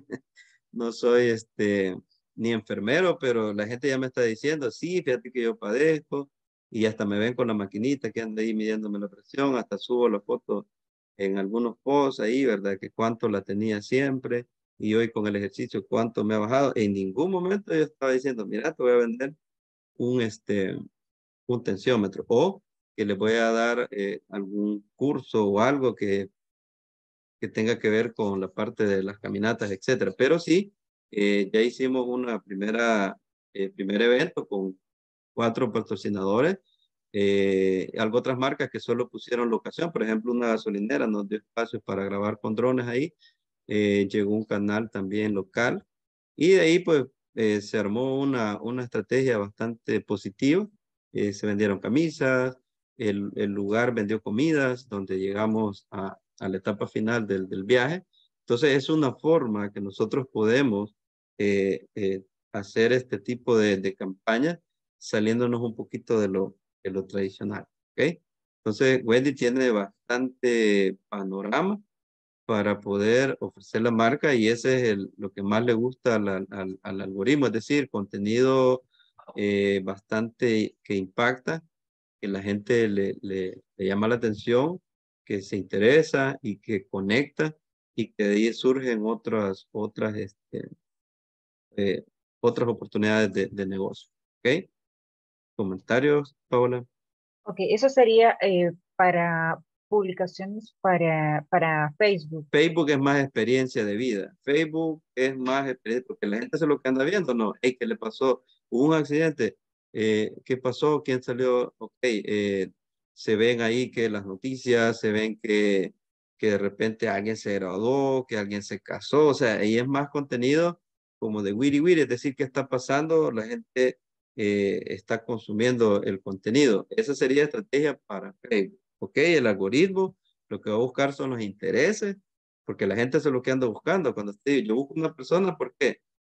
no soy este, ni enfermero, pero la gente ya me está diciendo, sí, fíjate que yo padezco, y hasta me ven con la maquinita que anda ahí midiéndome la presión, hasta subo la foto en algunos posts ahí, ¿verdad? Que cuánto la tenía siempre, y hoy con el ejercicio cuánto me ha bajado. En ningún momento yo estaba diciendo, mira, te voy a vender un, este, un tensiómetro, o que les voy a dar eh, algún curso o algo que que tenga que ver con la parte de las caminatas, etcétera. Pero sí, eh, ya hicimos una primera, eh, primer evento con cuatro patrocinadores, eh, algo otras marcas que solo pusieron locación, por ejemplo, una gasolinera nos dio espacio para grabar con drones ahí, eh, llegó un canal también local y de ahí pues eh, se armó una, una estrategia bastante positiva, eh, se vendieron camisas, el, el lugar vendió comidas, donde llegamos a, a la etapa final del, del viaje. Entonces es una forma que nosotros podemos eh, eh, hacer este tipo de, de campañas saliéndonos un poquito de lo, de lo tradicional, ¿ok? Entonces Wendy tiene bastante panorama para poder ofrecer la marca y ese es el, lo que más le gusta al, al, al algoritmo, es decir, contenido eh, bastante que impacta, que la gente le, le, le llama la atención, que se interesa y que conecta y que de ahí surgen otras, otras, este, eh, otras oportunidades de, de negocio. ¿Ok? ¿Comentarios, Paola? Ok, eso sería eh, para publicaciones para, para Facebook. Facebook es más experiencia de vida. Facebook es más experiencia, porque la gente se lo que anda viendo, no, hey, ¿qué le pasó? Hubo un accidente, eh, ¿qué pasó? ¿Quién salió? Ok, eh, se ven ahí que las noticias, se ven que, que de repente alguien se graduó, que alguien se casó, o sea, ahí es más contenido como de wiri wiri, es decir, ¿qué está pasando? La gente eh, está consumiendo el contenido. Esa sería estrategia para Facebook, ok, el algoritmo. Lo que va a buscar son los intereses, porque la gente eso es lo que anda buscando. Cuando esté, yo busco una persona, ¿por qué?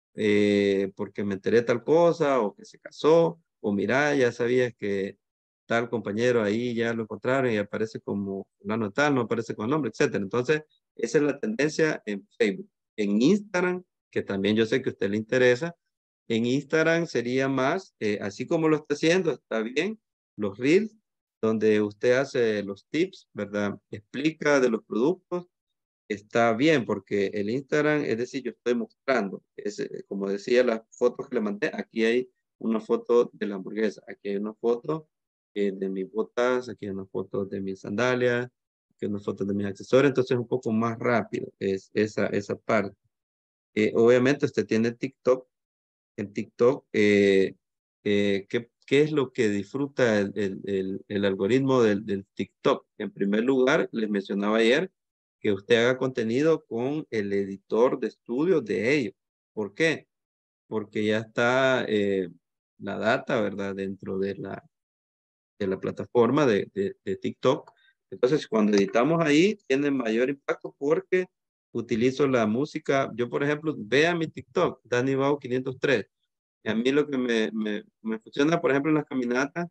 Eh, porque me enteré tal cosa, o que se casó, o mira, ya sabías que tal compañero ahí ya lo encontraron y aparece como fulano tal, no aparece con nombre, etcétera. Entonces, esa es la tendencia en Facebook. En Instagram, que también yo sé que a usted le interesa, en Instagram sería más, eh, así como lo está haciendo, está bien, los Reels, donde usted hace los tips, ¿verdad? Explica de los productos, está bien, porque el Instagram, es decir, yo estoy mostrando, es, eh, como decía las fotos que le mandé, aquí hay una foto de la hamburguesa, aquí hay una foto eh, de mis botas, aquí hay una foto de mis sandalias, aquí hay una foto de mis accesorios, entonces es un poco más rápido, es esa, esa parte. Eh, obviamente usted tiene TikTok, en TikTok, eh, eh, ¿qué, qué es lo que disfruta el, el, el, el algoritmo del, del TikTok? En primer lugar, les mencionaba ayer que usted haga contenido con el editor de estudio de ellos. ¿Por qué? Porque ya está eh, la data, ¿verdad? Dentro de la, de la plataforma de, de, de TikTok. Entonces, cuando editamos ahí, tiene mayor impacto porque utilizo la música. Yo, por ejemplo, vea mi TikTok, Danny Bau quinientos tres. Y a mí lo que me, me, me funciona, por ejemplo, en las caminatas,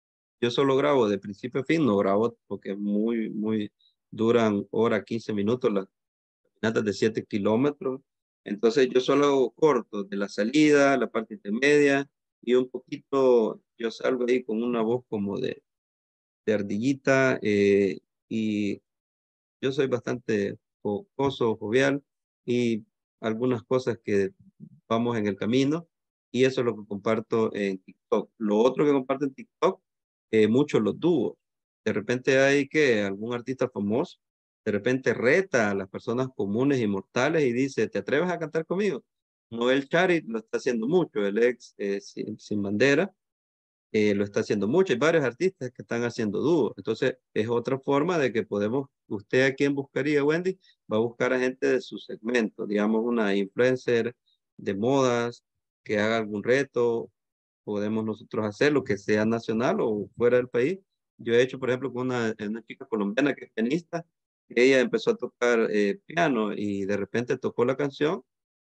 yo solo grabo de principio a fin, no grabo porque es muy, muy, duran hora, quince minutos las caminatas de siete kilómetros. Entonces yo solo hago cortos de la salida, la parte intermedia y un poquito, yo salgo ahí con una voz como de, de ardillita eh, y yo soy bastante jocoso, jovial y algunas cosas que vamos en el camino y eso es lo que comparto en TikTok. Lo otro que comparto en TikTok, eh, mucho los dúos. De repente hay que algún artista famoso, de repente reta a las personas comunes y mortales y dice, ¿te atreves a cantar conmigo? Noel Charit lo está haciendo mucho, el ex eh, sin, sin bandera eh, lo está haciendo mucho. Hay varios artistas que están haciendo dúos. Entonces, es otra forma de que podemos, usted a quién buscaría, Wendy, va a buscar a gente de su segmento, digamos una influencer de modas que haga algún reto, podemos nosotros hacerlo, que sea nacional o fuera del país. Yo he hecho, por ejemplo, con una, una chica colombiana que es pianista, ella empezó a tocar eh, piano y de repente tocó la canción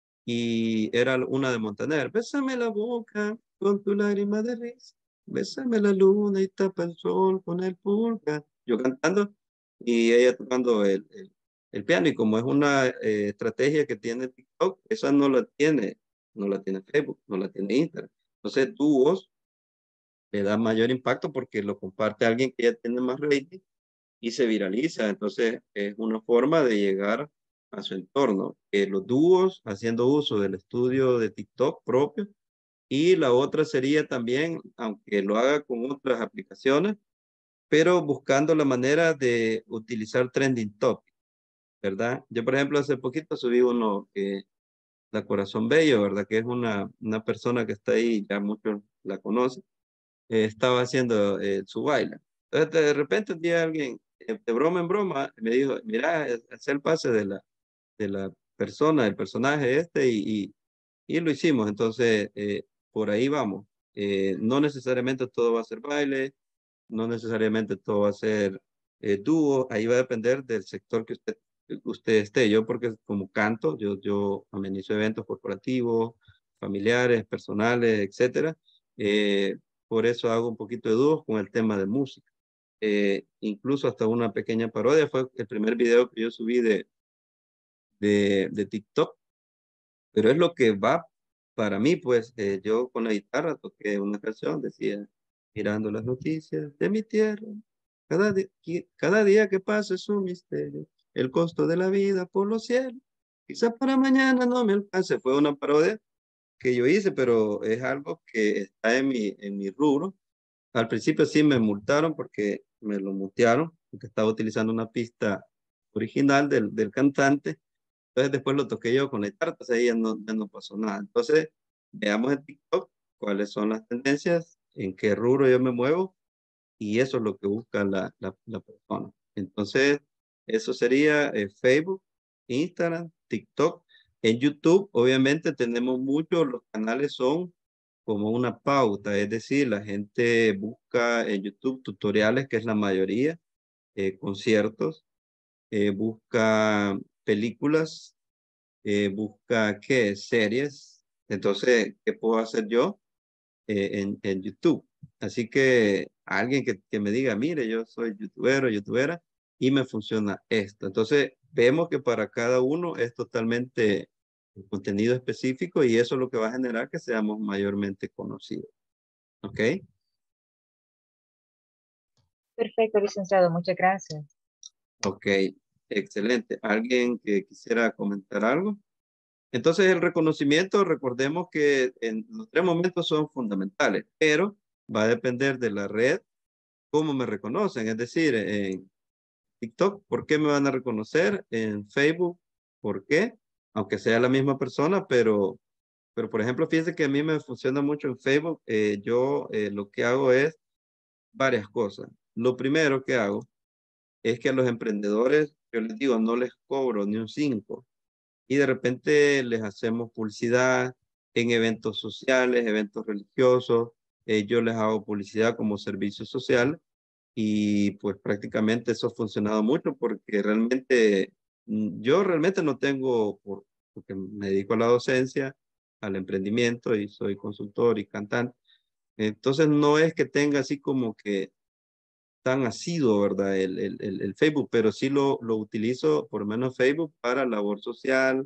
y era una de Montaner. Bésame la boca con tu lágrima de risa. Bésame la luna y tapa el sol con el pulgar. Yo cantando y ella tocando el, el, el piano. Y como es una eh, estrategia que tiene TikTok, esa no la tiene, no la tiene Facebook, no la tiene Instagram. Entonces tu voz le da mayor impacto porque lo comparte alguien que ya tiene más rating y se viraliza. Entonces es una forma de llegar a su entorno. Eh, los dúos haciendo uso del estudio de TikTok propio y la otra sería también, aunque lo haga con otras aplicaciones, pero buscando la manera de utilizar trending topic, ¿verdad? Yo, por ejemplo, hace poquito subí uno que la Corazón Bello, ¿verdad? Que es una, una persona que está ahí, ya muchos la conocen, eh, estaba haciendo eh, su baile. Entonces, de repente un día alguien, eh, de broma en broma, me dijo, mira, hace el pase de la, de la persona, del personaje este, y, y, y lo hicimos. Entonces, eh, por ahí vamos. Eh, no necesariamente todo va a ser baile, no necesariamente todo va a ser eh, dúo, ahí va a depender del sector que usted, usted esté. Yo, porque como canto, yo, yo amenizo eventos corporativos, familiares, personales, etcétera. Eh, por eso hago un poquito de dúos con el tema de música. Eh, incluso hasta una pequeña parodia fue el primer video que yo subí de, de, de TikTok, pero es lo que va para mí, pues eh, yo con la guitarra toqué una canción, decía, mirando las noticias de mi tierra, cada, di- qui- cada día que pasa es un misterio, el costo de la vida por los cielos, quizás para mañana no me alcance, fue una parodia que yo hice, pero es algo que está en mi, en mi rubro. Al principio sí me multaron porque me lo mutearon, porque estaba utilizando una pista original del, del cantante. Entonces después lo toqué yo conectar, entonces ahí ya no, ya no pasó nada. Entonces veamos en TikTok cuáles son las tendencias, en qué rubro yo me muevo, y eso es lo que busca la, la, la persona. Entonces, eso sería eh, Facebook, Instagram, TikTok. En YouTube, obviamente, tenemos muchos, los canales son como una pauta, es decir, la gente busca en YouTube tutoriales, que es la mayoría, eh, conciertos, eh, busca películas, eh, busca, ¿qué? Series. Entonces, ¿qué puedo hacer yo? eh, en, en YouTube. Así que alguien que, que me diga, mire, yo soy youtuber o youtubera y me funciona esto. Entonces, vemos que para cada uno es totalmente un contenido específico y eso es lo que va a generar que seamos mayormente conocidos. ¿Ok? Perfecto, licenciado, muchas gracias. Ok, excelente. ¿Alguien que quisiera comentar algo? Entonces, el reconocimiento, recordemos que en los tres momentos son fundamentales, pero va a depender de la red cómo me reconocen. Es decir, en TikTok, ¿por qué me van a reconocer? En Facebook, ¿por qué? Aunque sea la misma persona, pero, pero por ejemplo, fíjense que a mí me funciona mucho en Facebook. Eh, yo eh, lo que hago es varias cosas. Lo primero que hago es que a los emprendedores, yo les digo, no les cobro ni un cinco. Y de repente les hacemos publicidad en eventos sociales, eventos religiosos. Eh, yo les hago publicidad como servicio social y pues prácticamente eso ha funcionado mucho porque realmente mm, yo realmente no tengo, por, porque me dedico a la docencia, al emprendimiento y soy consultor y cantante. Entonces no es que tenga así como que tan asiduo, ¿verdad? El, el, el, el Facebook, pero sí lo, lo utilizo, por lo menos Facebook, para labor social.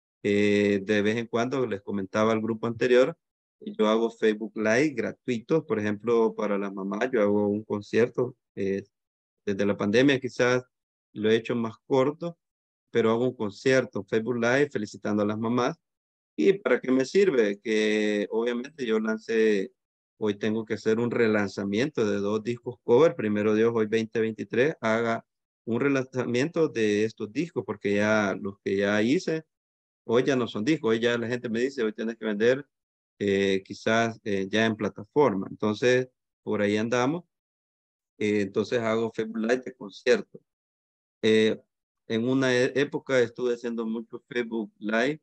Eh, de vez en cuando, les comentaba al grupo anterior, yo hago Facebook Live gratuitos, por ejemplo, para las mamás, yo hago un concierto. eh, desde la pandemia quizás lo he hecho más corto, pero hago un concierto, Facebook Live, felicitando a las mamás. ¿Y para qué me sirve? Que obviamente yo lancé, hoy tengo que hacer un relanzamiento de dos discos cover. Primero Dios, hoy veinte veintitrés, haga un relanzamiento de estos discos, porque ya los que ya hice, hoy ya no son discos, hoy ya la gente me dice, hoy tienes que vender eh, quizás eh, ya en plataforma. Entonces, por ahí andamos. Eh, entonces hago Facebook Live de conciertos. Eh, en una e- época estuve haciendo mucho Facebook Live.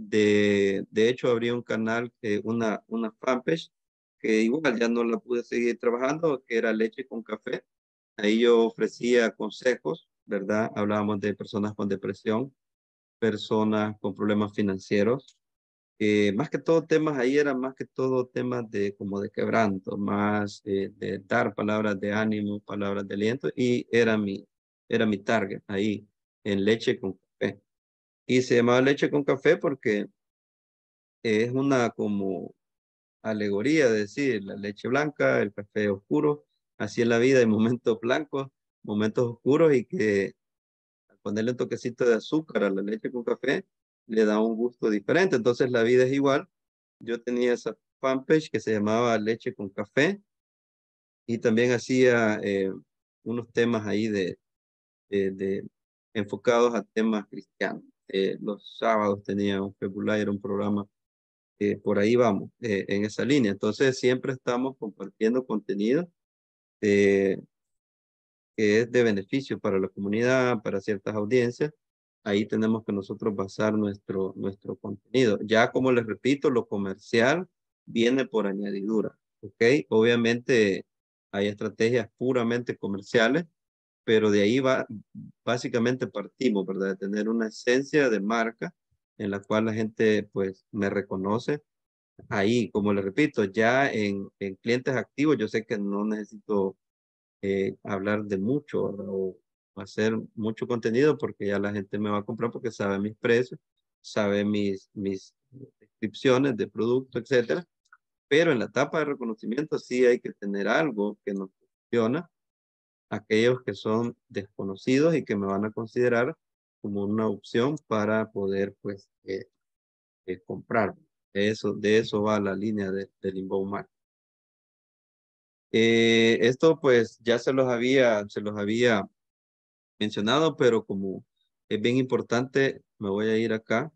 De, de hecho, abrí un canal, eh, una, una fanpage, que igual ya no la pude seguir trabajando, que era Leche con Café. Ahí yo ofrecía consejos, ¿verdad? Hablábamos de personas con depresión, personas con problemas financieros. Eh, más que todo temas ahí eran más que todo temas de como de quebranto, más eh, de dar palabras de ánimo, palabras de aliento, y era mi, era mi target ahí en Leche con Café. Y se llamaba Leche con Café porque es una como alegoría de decir la leche blanca, el café oscuro, así en la vida hay momentos blancos, momentos oscuros, y que al ponerle un toquecito de azúcar a la leche con café le da un gusto diferente. Entonces la vida es igual. Yo tenía esa fanpage que se llamaba Leche con Café y también hacía eh, unos temas ahí de, de, de enfocados a temas cristianos. Eh, los sábados tenía un Facebook Live, era un programa, eh, por ahí vamos, eh, en esa línea. Entonces siempre estamos compartiendo contenido eh, que es de beneficio para la comunidad, para ciertas audiencias. Ahí tenemos que nosotros basar nuestro, nuestro contenido. Ya como les repito, lo comercial viene por añadidura, ¿ok? Obviamente hay estrategias puramente comerciales, pero de ahí va, básicamente partimos, ¿verdad? De tener una esencia de marca en la cual la gente pues me reconoce. Ahí, como les repito, ya en, en clientes activos, yo sé que no necesito eh, hablar de mucho, ¿verdad? O hacer mucho contenido porque ya la gente me va a comprar porque sabe mis precios, sabe mis, mis descripciones de producto, etcétera. Pero en la etapa de reconocimiento sí hay que tener algo que nos funciona, aquellos que son desconocidos y que me van a considerar como una opción para poder pues eh, eh, comprar. De eso, de eso va la línea de, del inbound marketing. Eh, esto pues ya se los había, se los había mencionado, pero como es bien importante, me voy a ir acá.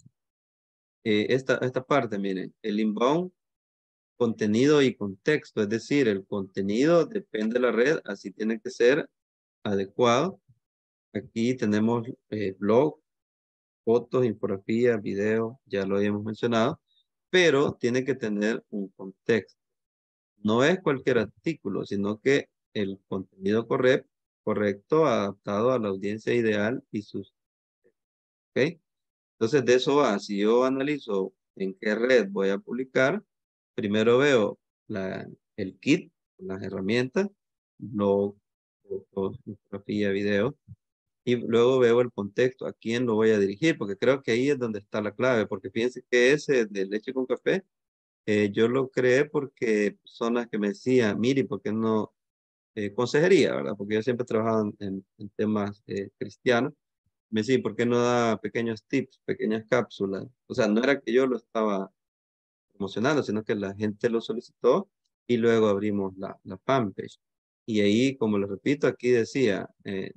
Eh, esta, esta parte, miren, el inbound, contenido y contexto, es decir, el contenido depende de la red, así tiene que ser adecuado. Aquí tenemos eh, blog, fotos, infografía, video, ya lo habíamos mencionado, pero tiene que tener un contexto. No es cualquier artículo, sino que el contenido correcto, correcto, adaptado a la audiencia ideal y sus, ¿ok? Entonces de eso va, si yo analizo en qué red voy a publicar, primero veo la, el kit, las herramientas, blog, fotos, infografía, video, y luego veo el contexto, a quién lo voy a dirigir, porque creo que ahí es donde está la clave, porque fíjense que ese de leche con café, eh, yo lo creé porque personas que me decían, mire, ¿por qué no? Eh, consejería, ¿verdad? Porque yo siempre he trabajado en, en- en temas eh, cristianos. Me decían, ¿por qué no da pequeños tips, pequeñas cápsulas? O sea, no era que yo lo estaba promocionando, sino que la gente lo solicitó y luego abrimos la, la fanpage. Y ahí, como les repito, aquí decía, eh,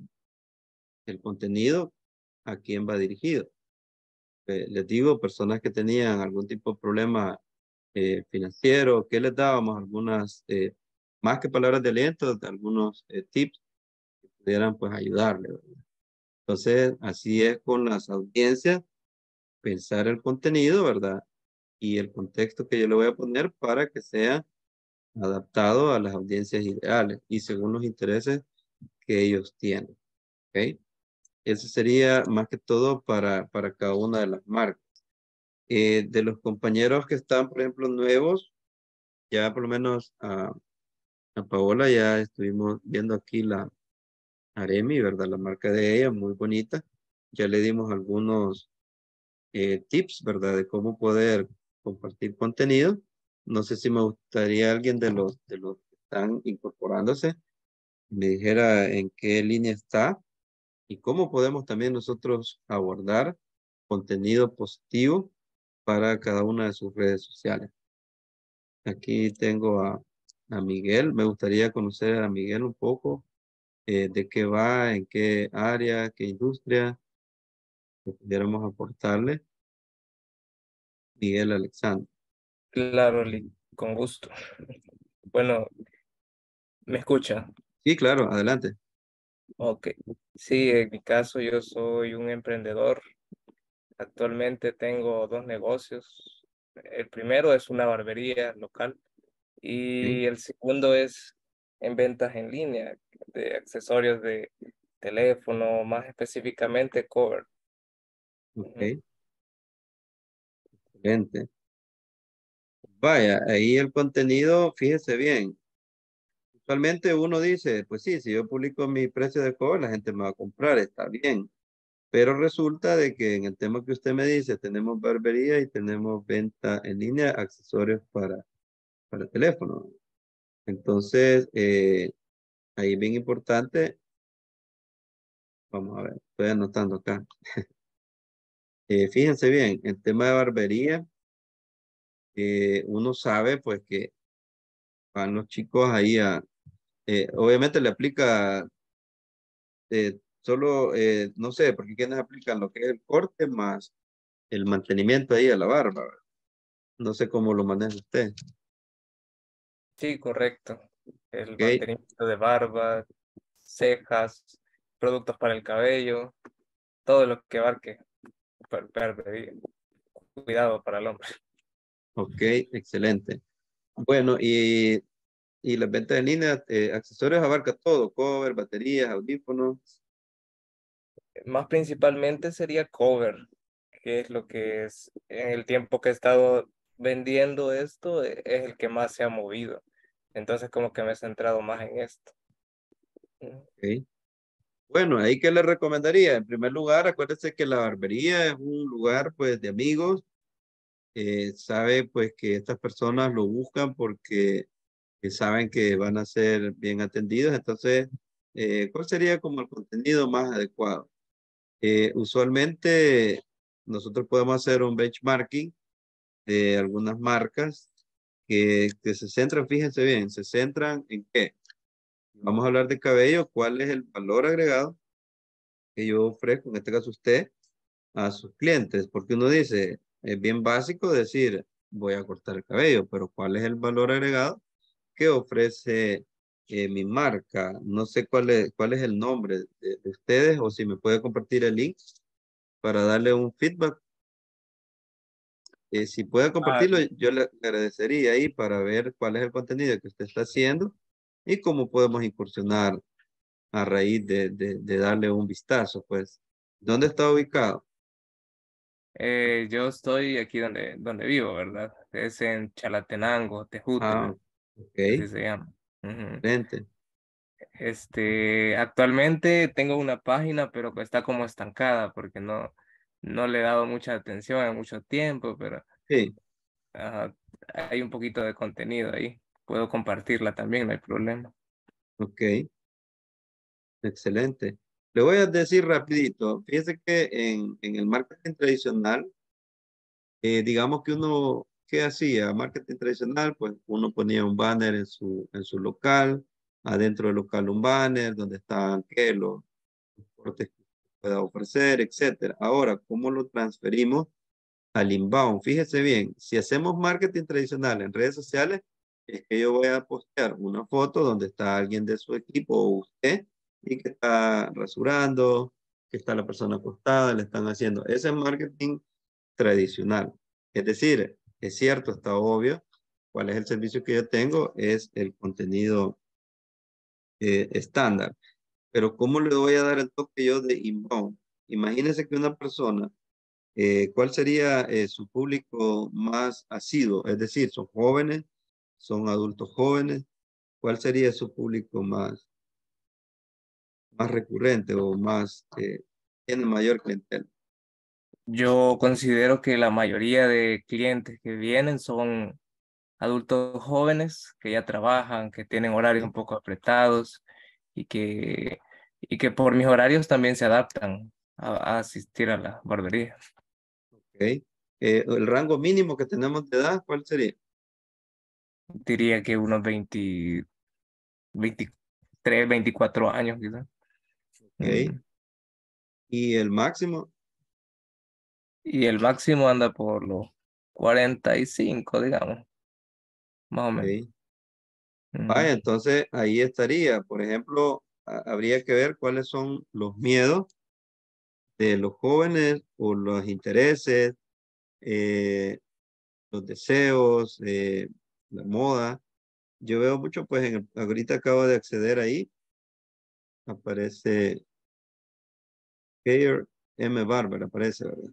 el contenido, ¿a quién va dirigido? Eh, les digo, personas que tenían algún tipo de problema eh, financiero, que les dábamos algunas, eh, más que palabras de aliento, algunos eh, tips que pudieran pues ayudarle, ¿verdad? Entonces, así es con las audiencias, pensar el contenido, ¿verdad? Y el contexto que yo le voy a poner para que sea adaptado a las audiencias ideales y según los intereses que ellos tienen, ¿ok? Eso sería más que todo para, para cada una de las marcas. Eh, de los compañeros que están, por ejemplo, nuevos, ya por lo menos a, a Paola ya estuvimos viendo aquí la Aremi, ¿verdad? La marca de ella, muy bonita. Ya le dimos algunos eh, tips, ¿verdad? De cómo poder compartir contenido. No sé si me gustaría alguien de los, de los que están incorporándose, me dijera en qué línea está y cómo podemos también nosotros abordar contenido positivo para cada una de sus redes sociales. Aquí tengo a, a Miguel. Me gustaría conocer a Miguel un poco, eh, de qué va, en qué área, qué industria, que pudiéramos aportarle. Miguel Alexander. Claro, Lick, con gusto. Bueno, ¿me escucha? Sí, claro, adelante. Ok. Sí, en mi caso yo soy un emprendedor. Actualmente tengo dos negocios. El primero es una barbería local Ok, y el segundo es en ventas en línea de accesorios de teléfono, más específicamente cover. Ujú. ok, excelente. Vaya, ahí el contenido, fíjese bien. Usualmente uno dice, pues sí, si yo publico mi precio de cover, la gente me va a comprar, está bien. Pero resulta de que en el tema que usted me dice, tenemos barbería y tenemos venta en línea, accesorios para, para teléfono. Entonces, eh, ahí es bien importante, vamos a ver, estoy anotando acá. Eh, fíjense bien, el tema de barbería, eh, uno sabe pues que van los chicos ahí a, eh, obviamente le aplica eh, solo, eh, no sé, porque quienes aplican lo que es el corte más el mantenimiento ahí a la barba, ¿verdad? No sé cómo lo maneja usted, Sí, correcto. El ¿ok? mantenimiento de barba, cejas, productos para el cabello, todo lo que abarque per- barbería. Cuidado para el hombre. Ok, excelente. Bueno, y, y las ventas en línea, eh, accesorios abarca todo, cover, baterías, audífonos, Más principalmente sería cover, que es lo que es en el tiempo que he estado vendiendo esto, eh, es el que más se ha movido. Entonces como que me he centrado más en esto. Mm. ¿ok? Bueno, ahí que le recomendaría, en primer lugar, acuérdese que la barbería es un lugar pues de amigos, eh, sabe pues que estas personas lo buscan porque que saben que van a ser bien atendidos, entonces, eh, ¿cuál sería como el contenido más adecuado? Eh, usualmente nosotros podemos hacer un benchmarking de algunas marcas que, que se centran, fíjense bien, se centran en qué. Vamos a hablar de cabello, cuál es el valor agregado que yo ofrezco, en este caso usted, a sus clientes, porque uno dice, es bien básico decir, voy a cortar el cabello, pero ¿cuál es el valor agregado que ofrece eh, mi marca? No sé cuál es, cuál es el nombre de, de ustedes, o si me puede compartir el link para darle un feedback. Eh, si puede Ah, compartirlo, yo le agradecería ahí para ver cuál es el contenido que usted está haciendo y cómo podemos incursionar a raíz de, de, de darle un vistazo, pues. ¿Dónde está ubicado? eh, yo estoy aquí donde, donde vivo, ¿verdad? Es en Chalatenango, Ah, Tejute, así ok, se llama. Ujú. excelente. Este, actualmente tengo una página, pero que está como estancada porque no, no le he dado mucha atención en mucho tiempo, pero Sí, ajá, hay un poquito de contenido ahí. Puedo compartirla también, no hay problema. ok, excelente. Le voy a decir rapidito, fíjese que en, en el marketing tradicional, eh, digamos que uno, ¿qué hacía? Marketing tradicional, pues uno ponía un banner en su, en su local, adentro del local un banner donde estaban, ¿qué? Los cortes que pueda ofrecer, etcétera. Ahora, ¿cómo lo transferimos al inbound? Fíjese bien, si hacemos marketing tradicional en redes sociales, es que yo voy a postear una foto donde está alguien de su equipo o usted y que está rasurando, que está la persona acostada, le están haciendo. Ese es marketing tradicional. Es decir, es cierto, está obvio, cuál es el servicio que yo tengo, es el contenido eh, estándar. Pero ¿cómo le voy a dar el toque yo de inbound? Imagínese que una persona, eh, ¿cuál sería eh, su público más asiduo? Es decir, ¿son jóvenes? ¿Son adultos jóvenes? ¿Cuál sería su público más, más recurrente o más, eh, tiene mayor clientela? Yo considero que la mayoría de clientes que vienen son adultos jóvenes que ya trabajan, que tienen horarios un ¿Sí? poco apretados y que, y que por mis horarios también se adaptan a, a asistir a la barbería. Ok. Eh, el rango mínimo que tenemos de edad, ¿cuál sería? Diría que unos veinte, veintitrés, veinticuatro años quizás. Ok. Mm. Y el máximo, Y el máximo anda por los cuarenta y cinco, digamos, más o menos. ok. Mm. Vaya, entonces ahí estaría. Por ejemplo, ha- habría que ver cuáles son los miedos de los jóvenes o los intereses, eh, los deseos, eh, la moda. Yo veo mucho, pues, en el- ahorita acabo de acceder ahí, aparece Keir M. Barber, aparece, ¿verdad?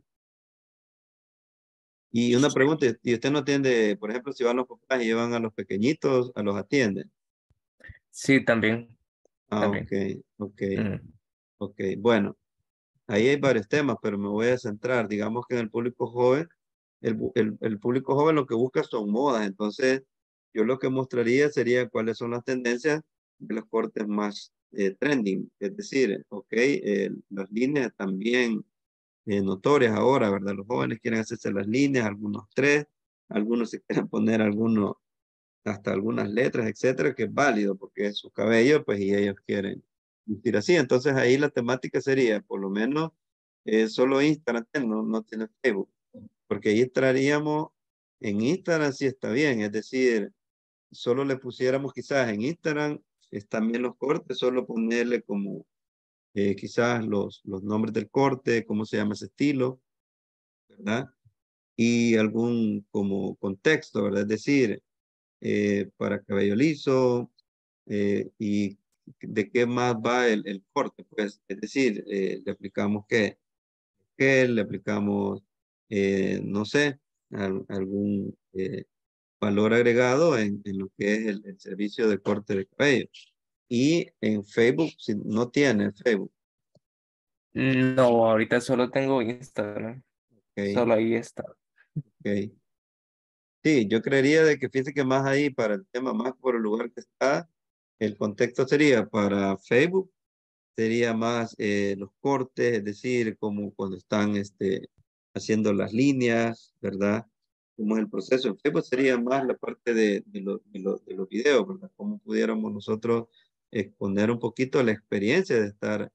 Y una pregunta, ¿y usted no atiende, por ejemplo, si van los papás y llevan a los pequeñitos, a los atienden? Sí, también, Ah, ok, también. ok, Mm. ok. Bueno, ahí hay varios temas, pero me voy a centrar, digamos que en el público joven, el, bu- el, el público joven lo que busca son modas, entonces yo lo que mostraría sería cuáles son las tendencias de los cortes más eh, trending, es decir, ok, eh, las líneas también eh, notorias ahora, ¿verdad? Los jóvenes quieren hacerse las líneas, algunos tres, algunos se quieren poner algunos, hasta algunas letras, etcétera, que es válido porque es su cabello, pues, y ellos quieren lucir así. Entonces ahí la temática sería, por lo menos, eh, solo Instagram, no, no tiene Facebook, porque ahí estaríamos, en Instagram sí está bien, es decir, solo le pusiéramos quizás en Instagram, están bien los cortes, solo ponerle como eh, quizás los, los nombres del corte, cómo se llama ese estilo, ¿verdad? Y algún como contexto, ¿verdad? Es decir, eh, para cabello liso, eh, y de qué más va el, el corte, pues, es decir, eh, le aplicamos qué, qué le aplicamos, eh, no sé, al- algún eh, valor agregado en, en lo que es el, el servicio de corte de cabello. Y en Facebook, si no tiene Facebook, No, ahorita solo tengo Instagram, ok, solo ahí está. ok. Sí, yo creería de que fíjese que más ahí para el tema, más por el lugar que está, el contexto sería para Facebook, sería más eh, los cortes, es decir, como cuando están este, haciendo las líneas, ¿verdad? Cómo es el proceso. En Facebook sería más la parte de, de, lo- de lo- de los videos, ¿verdad? Cómo pudiéramos nosotros exponer un poquito la experiencia de estar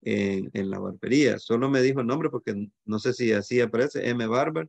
en, en la barbería. Solo me dijo el nombre porque no sé si así aparece, M Barber.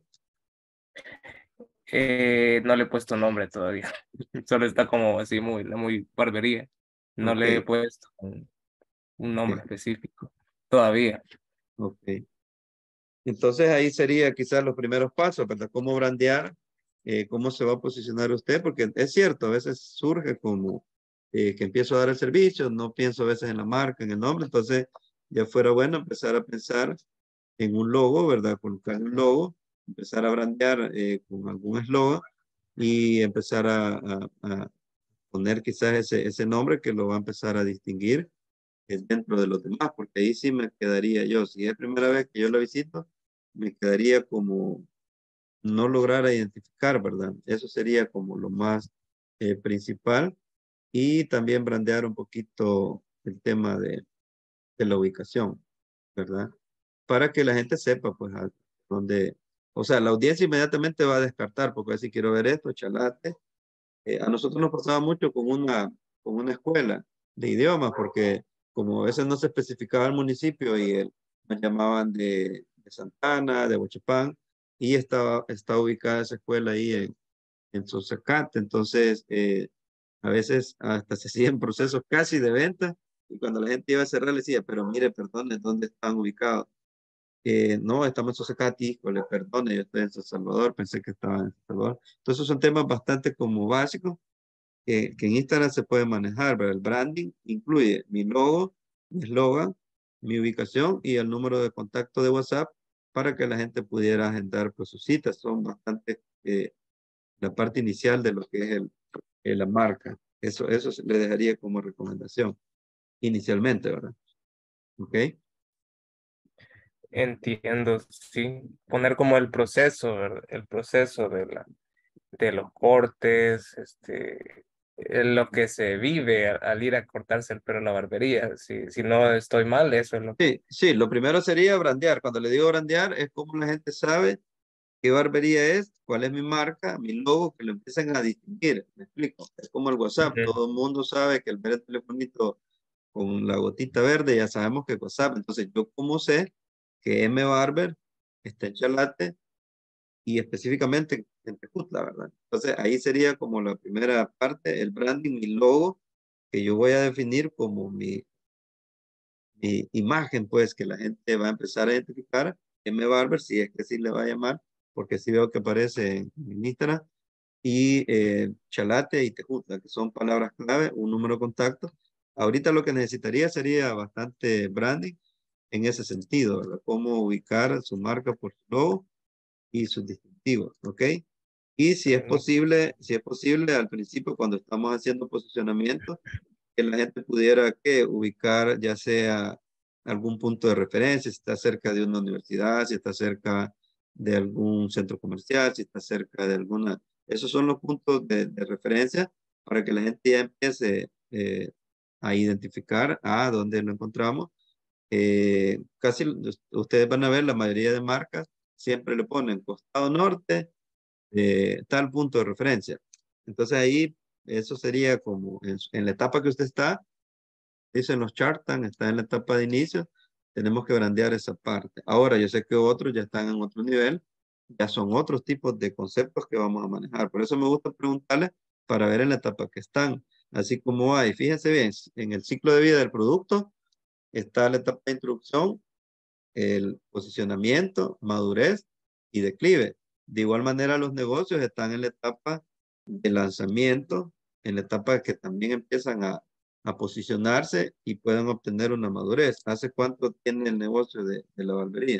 Eh, no le he puesto nombre todavía. Solo está como así muy, muy barbería. No Ok, le he puesto un, un nombre ok, específico todavía. ok. Entonces ahí sería quizás los primeros pasos, ¿verdad? Cómo brandear, eh, cómo se va a posicionar usted, porque es cierto, a veces surge como eh, que empiezo a dar el servicio, no pienso a veces en la marca, en el nombre, entonces ya fuera bueno empezar a pensar en un logo, ¿verdad? Colocar un logo, empezar a brandear eh, con algún eslogan y empezar a, a- a poner quizás ese, ese nombre que lo va a empezar a distinguir eh, dentro de los demás, porque ahí sí me quedaría yo, si es primera vez que yo la visito, me quedaría como no lograr identificar, ¿verdad? Eso sería como lo más eh, principal y también brandear un poquito el tema de, de la ubicación, ¿verdad? Para que la gente sepa, pues, a dónde, o sea, la audiencia inmediatamente va a descartar, porque si quiero ver esto, chalate. Eh, a nosotros nos pasaba mucho con una, con una escuela de idiomas, porque como a veces no se especificaba el municipio y el, nos llamaban de, de Santana, de Huachapán, y estaba, está ubicada esa escuela ahí en, en Sonsacate, entonces eh, a veces hasta se hacían procesos casi de venta, y cuando la gente iba a cerrar le decía, pero mire, perdón, ¿dónde están ubicados? Eh, no, estamos en Sonsacate, híjole, perdone, yo estoy en San Salvador, pensé que estaba en San Salvador. Entonces son temas bastante como básicos que, que en Instagram se puede manejar, pero el branding incluye mi logo, mi eslogan, mi ubicación y el número de contacto de WhatsApp para que la gente pudiera agendar pues, sus citas. Son bastante eh, la parte inicial de lo que es el, eh, la marca. Eso, eso se- le dejaría como recomendación inicialmente, ¿verdad? ¿Ok? Entiendo, sí. Poner como el proceso, ¿verdad? El proceso de la, de los cortes, este, eh, lo que se vive al, al ir a cortarse el pelo en la barbería. Si, si no estoy mal, eso es lo que... Sí, sí, lo primero sería brandear. Cuando le digo brandear es como la gente sabe qué barbería es, cuál es mi marca, mi logo, que lo empiezan a distinguir. Me explico. Es como el WhatsApp. Ujú. Todo el mundo sabe que al ver el telefonito con la gotita verde, ya sabemos que es WhatsApp. Entonces, yo como sé que M Barber está en Chalate y específicamente en Tejutla, ¿verdad? Entonces, ahí sería como la primera parte, el branding, mi logo, que yo voy a definir como mi, mi imagen, pues, que la gente va a empezar a identificar. M Barber, si es que sí le va a llamar, porque sí veo que aparece en, en Instagram. Y eh, Chalate y Tejutla, que son palabras clave, un número de contacto. Ahorita lo que necesitaría sería bastante branding en ese sentido, ¿verdad? Cómo ubicar su marca por su logo y sus distintivos, ¿ok? Y si es posible, si es posible, al principio cuando estamos haciendo posicionamiento, que la gente pudiera que ubicar ya sea algún punto de referencia, si está cerca de una universidad, si está cerca de algún centro comercial, si está cerca de alguna... Esos son los puntos de, de referencia para que la gente ya empiece eh, a identificar a dónde lo encontramos. Eh, casi ustedes van a ver la mayoría de marcas siempre le ponen costado norte, eh, tal punto de referencia. Entonces ahí eso sería como en, en la etapa que usted está, dicen los chartan, está en la etapa de inicio, tenemos que brandear esa parte. Ahora, yo sé que otros ya están en otro nivel, ya son otros tipos de conceptos que vamos a manejar. Por eso me gusta preguntarles para ver en la etapa que están. Así como hay, fíjense bien, en el ciclo de vida del producto está la etapa de introducción, el posicionamiento, madurez y declive. De igual manera, los negocios están en la etapa de lanzamiento, en la etapa que también empiezan a, a posicionarse y pueden obtener una madurez. ¿Hace cuánto tiene el negocio de, de la barbería?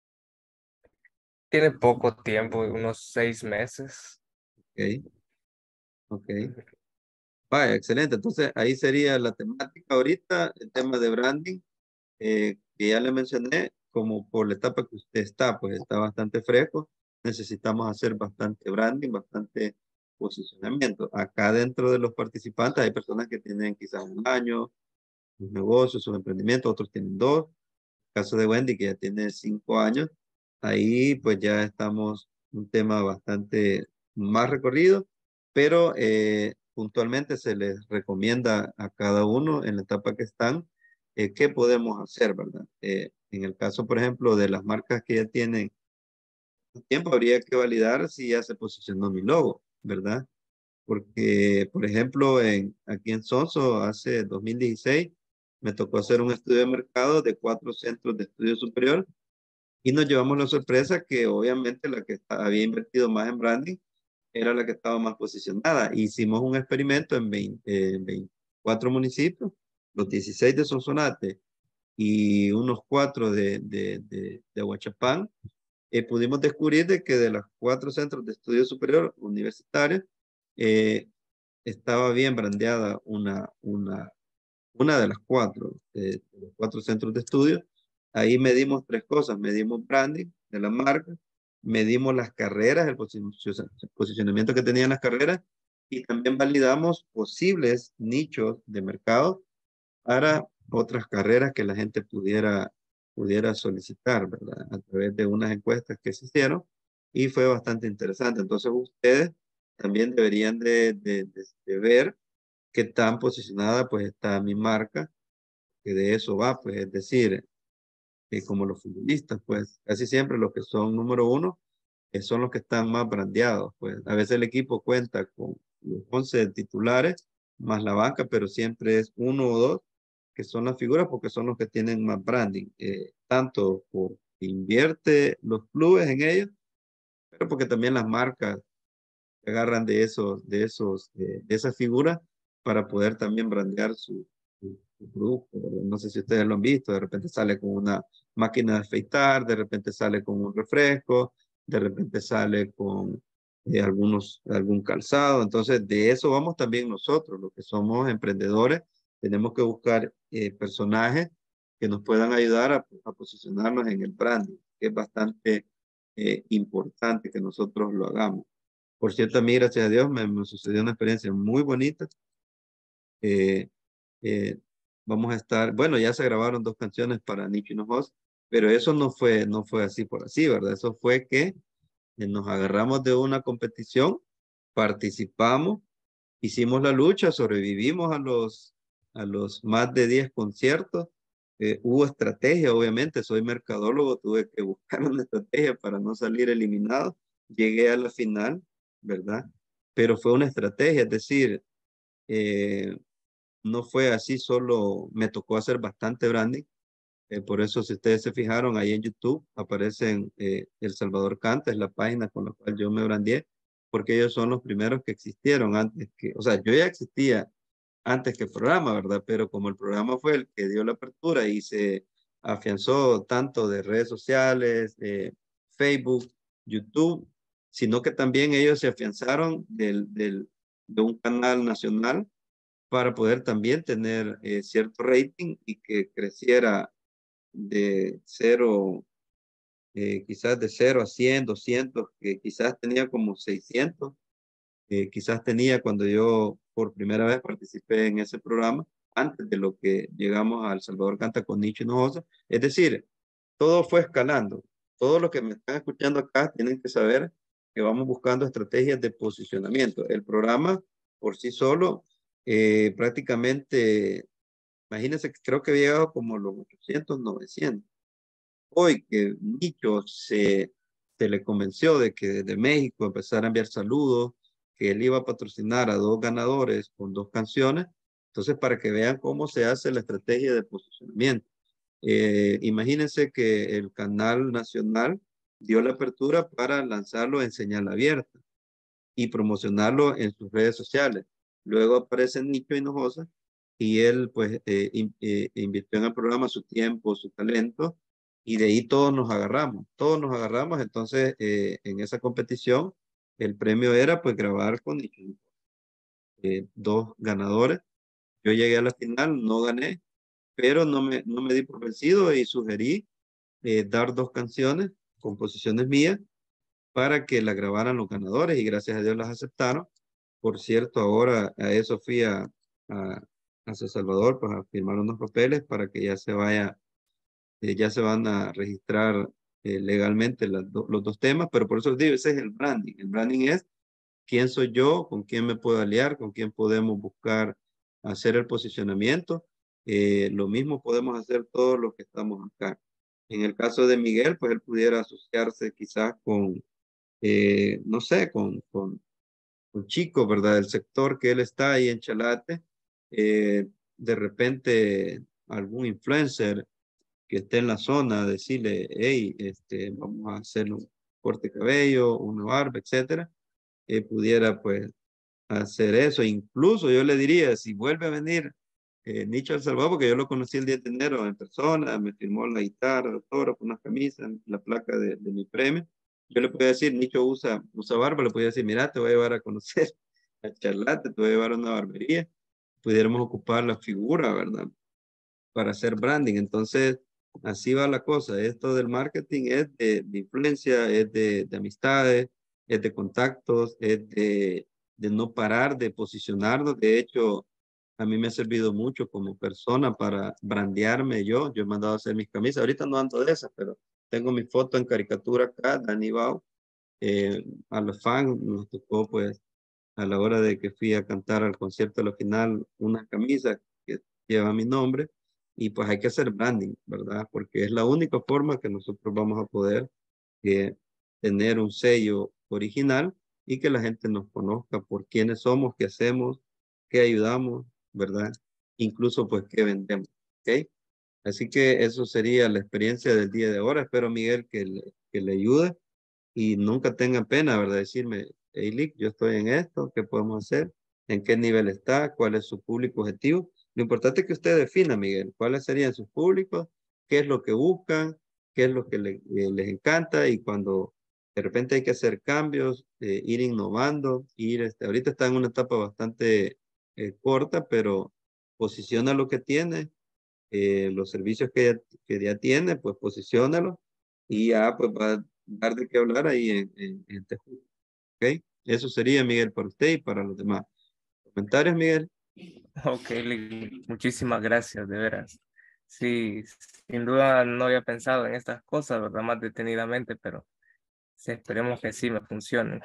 Tiene poco tiempo, unos seis meses. Ok, ok. Vaya, excelente. Entonces, ahí sería la temática ahorita, el tema de branding, eh, que ya le mencioné, como por la etapa que usted está, pues está bastante fresco. Necesitamos hacer bastante branding, bastante posicionamiento. Acá dentro de los participantes hay personas que tienen quizás un año, sus negocios, sus emprendimientos, otros tienen dos. El caso de Wendy, que ya tiene cinco años, ahí pues ya estamos un tema bastante más recorrido, pero eh, puntualmente se les recomienda a cada uno en la etapa que están eh, ¿qué podemos hacer, verdad? Eh, en el caso, por ejemplo, de las marcas que ya tienen tiempo, habría que validar si ya se posicionó mi logo, ¿verdad? Porque, por ejemplo, en, aquí en Sonso, hace dos mil dieciséis, me tocó hacer un estudio de mercado de cuatro centros de estudio superior y nos llevamos la sorpresa que obviamente la que está- había invertido más en branding era la que estaba más posicionada. Hicimos un experimento en veinte, eh, veinticuatro municipios, los dieciséis de Sonsonate y unos cuatro de, de, de, de Aguachapán. Eh, pudimos descubrir de que de los cuatro centros de estudio superior universitarios, eh, estaba bien brandeada una, una, una de las cuatro, eh, de los cuatro centros de estudio. Ahí medimos tres cosas: medimos branding de la marca, medimos las carreras, el posicio- posicionamiento que tenían las carreras, y también validamos posibles nichos de mercado para otras carreras que la gente pudiera, pudiera solicitar, ¿verdad? A través de unas encuestas que se hicieron, y fue bastante interesante. Entonces ustedes también deberían de, de, de, de ver qué tan posicionada pues está mi marca, que de eso va, pues es decir, que como los futbolistas, pues casi siempre los que son número uno eh, son los que están más brandeados, pues a veces el equipo cuenta con los once titulares más la banca, pero siempre es uno o dos que son las figuras porque son los que tienen más branding, eh, tanto por invierte los clubes en ellos, pero porque también las marcas se agarran de esos, de esos, eh, de esas figuras para poder también brandear su, su, su producto, ¿verdad? No sé si ustedes lo han visto, de repente sale con una máquina de afeitar, de repente sale con un refresco, de repente sale con eh, algunos, algún calzado. Entonces, de eso vamos también nosotros, los que somos emprendedores, tenemos que buscar eh, personajes que nos puedan ayudar a, a posicionarnos en el branding, que es bastante eh, importante que nosotros lo hagamos. Por cierto, a mí, gracias a Dios, me, me sucedió una experiencia muy bonita. Eh, eh, Vamos a estar, bueno, ya se grabaron dos canciones para Nicho Hinojosa, pero eso no fue, no fue así por así, ¿verdad? Eso fue que eh, nos agarramos de una competición, participamos, hicimos la lucha, sobrevivimos a los, a los más de diez conciertos. Eh, hubo estrategia, obviamente, soy mercadólogo, tuve que buscar una estrategia para no salir eliminado. Llegué a la final, ¿verdad? Pero fue una estrategia, es decir, eh, no fue así, solo me tocó hacer bastante branding. Eh, por eso, si ustedes se fijaron, ahí en YouTube aparecen eh, El Salvador Canta, es la página con la cual yo me brandeé, porque ellos son los primeros que existieron antes que, o sea, yo ya existía antes que el programa, ¿verdad? Pero como el programa fue el que dio la apertura y se afianzó tanto de redes sociales, de Facebook, YouTube, sino que también ellos se afianzaron del, del, de un canal nacional para poder también tener eh, cierto rating y que creciera de cero, eh, quizás de cero a cien, doscientos, que quizás tenía como seiscientos, eh, quizás tenía cuando yo por primera vez participé en ese programa, antes de lo que llegamos a El Salvador Canta con Nicho Hinojosa. Es decir, todo fue escalando. Todos los que me están escuchando acá tienen que saber que vamos buscando estrategias de posicionamiento. El programa por sí solo, eh, prácticamente, imagínense que creo que había llegado como los ochocientos, novecientos. Hoy que Nicho se, se le convenció de que desde México empezara a enviar saludos, que él iba a patrocinar a dos ganadores con dos canciones. Entonces, para que vean cómo se hace la estrategia de posicionamiento. Eh, imagínense que el canal nacional dio la apertura para lanzarlo en señal abierta y promocionarlo en sus redes sociales. Luego aparece Nicho Hinojosa y él pues eh, in, eh, invirtió en el programa su tiempo, su talento, y de ahí todos nos agarramos, todos nos agarramos. Entonces eh, en esa competición el premio era pues grabar con Nicho Hinojosa. Eh, dos ganadores. Yo llegué a la final, no gané, pero no me, no me di por vencido y sugerí eh, dar dos canciones, composiciones mías, para que la grabaran los ganadores y gracias a Dios las aceptaron. Por cierto, ahora a eso fui a, a, a San Salvador, pues a firmar unos papeles para que ya se vaya, eh, ya se van a registrar eh, legalmente las do, los dos temas, pero por eso les digo, ese es el branding. El branding es quién soy yo, con quién me puedo aliar, con quién podemos buscar hacer el posicionamiento Eh, lo mismo podemos hacer todos los que estamos acá. En el caso de Miguel, pues él pudiera asociarse quizás con, eh, no sé, con, con un chico, ¿verdad? Del sector que él está ahí en Chalate. Eh, de repente algún influencer que esté en la zona, decirle, hey, este, vamos a hacer un corte de cabello, una barba, etcétera, eh, pudiera pues hacer eso. Incluso yo le diría, si vuelve a venir eh, Nicho El Salvador, porque yo lo conocí el diez de enero en persona, me firmó la guitarra, el autógrafo, una camisa, la placa de, de mi premio. Yo le podía decir, Nicho usa, usa barba, le podía decir, mira, te voy a llevar a conocer a Charlate, te voy a llevar a una barbería. Pudiéramos ocupar la figura, ¿verdad? Para hacer branding. Entonces, así va la cosa. Esto del marketing es de, de influencia, es de, de amistades, es de contactos, es de, de no parar de posicionarnos. De hecho, a mí me ha servido mucho como persona para brandearme yo. Yo he mandado a hacer mis camisas. Ahorita no ando de esas, pero tengo mi foto en caricatura acá, Dani Bau. Eh, a los fans nos tocó, pues, a la hora de que fui a cantar al concierto a la final, una camisa que lleva mi nombre. Y pues hay que hacer branding, ¿verdad? Porque es la única forma que nosotros vamos a poder eh, tener un sello original y que la gente nos conozca por quiénes somos, qué hacemos, qué ayudamos, ¿verdad? Incluso pues qué vendemos, ¿ok? Así que eso sería la experiencia del día de ahora. Espero, Miguel, que le, que le ayude y nunca tengan pena, ¿verdad? Decirme, hey, Lick, yo estoy en esto, ¿qué podemos hacer? ¿En qué nivel está? ¿Cuál es su público objetivo? Lo importante es que usted defina, Miguel, cuáles serían sus públicos, qué es lo que buscan, qué es lo que le- eh, les encanta y cuando de repente hay que hacer cambios, eh, ir innovando, ir, este, ahorita está en una etapa bastante eh, corta, pero posiciona lo que tiene, eh, los servicios que ya, que ya tiene, pues posiciónalo y ya pues va a dar de qué hablar ahí en, en, en Tejuco, ¿ok? Eso sería, Miguel, para usted y para los demás. ¿Comentarios, Miguel? Ok, Lili, muchísimas gracias, de veras. Sí, sin duda no había pensado en estas cosas, ¿verdad? Más detenidamente, pero sí, esperemos que sí me funcione.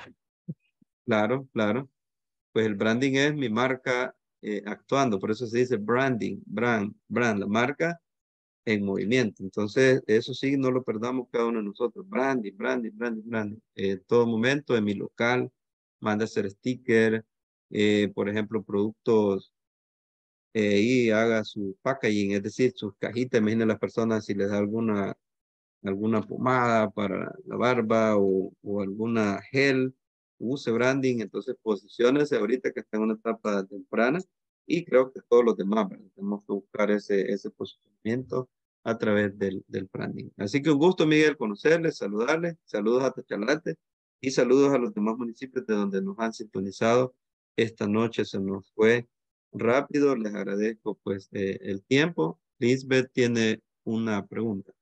Claro, claro. Pues el branding es mi marca eh, actuando, por eso se dice branding, brand, brand, la marca en movimiento. Entonces, eso sí, no lo perdamos cada uno de nosotros. Branding, branding, branding, branding. En todo momento, en mi local, manda a hacer sticker, eh, por ejemplo, productos eh, y haga su packaging, es decir, sus cajitas. Imaginen las personas si les da alguna, alguna pomada para la barba o, o alguna gel, use branding, entonces posiciónese ahorita que está en una etapa temprana y creo que todos los demás, ¿verdad? Tenemos que buscar ese, ese posicionamiento a través del, del branding. Así que un gusto, Miguel, conocerles, saludarles, saludos a Tachalate y saludos a los demás municipios de donde nos han sintonizado. Esta noche se nos fue rápido, les agradezco pues eh, el tiempo. Lisbeth tiene una pregunta.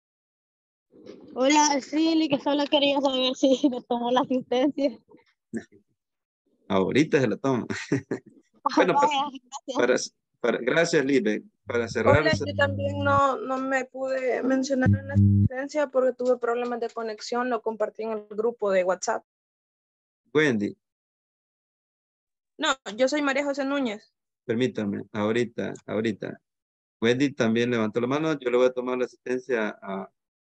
Hola, sí, que solo quería saber si me tomó la asistencia. Ahorita se la toma. Bueno, pa- Vaya, para, gracias. para, gracias, Libe. Para cerrar, Hola, yo también no, no me pude mencionar en la asistencia porque tuve problemas de conexión, lo compartí en el grupo de WhatsApp. Wendy, No, yo soy María José Núñez. permítame, ahorita, ahorita. Wendy también levantó la mano. Yo le voy a tomar la asistencia a,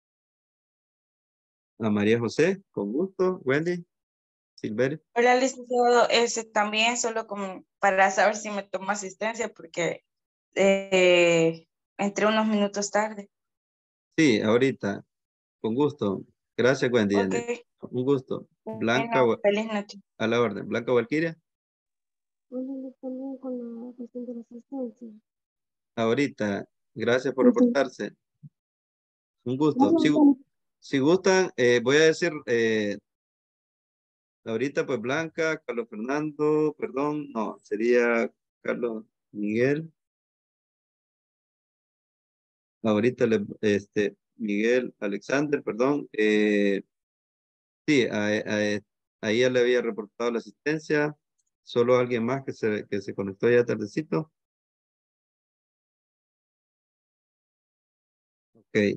a María José, con gusto. Wendy, Silverio. Hola, licenciado. Ese también, solo como para saber si me toma asistencia, porque eh, entré unos minutos tarde. Sí, ahorita, con gusto. Gracias, Wendy. Ok, Janet. Un gusto. Blanca, bueno, Wa- feliz noche. a la orden. Blanca Valquiria, Bueno, también con la cuestión de la asistencia. ahorita. Gracias por Ujú. reportarse. Un gusto. Si, Bueno, bueno, si gustan, eh, voy a decir, eh, ahorita pues Blanca, Carlos Fernando, perdón, no, sería Carlos Miguel. Ahorita le, este, Miguel Alexander, perdón. Eh, sí, a, a- a ella le había reportado la asistencia. Solo alguien más que se, que se conectó ya tardecito. Ok.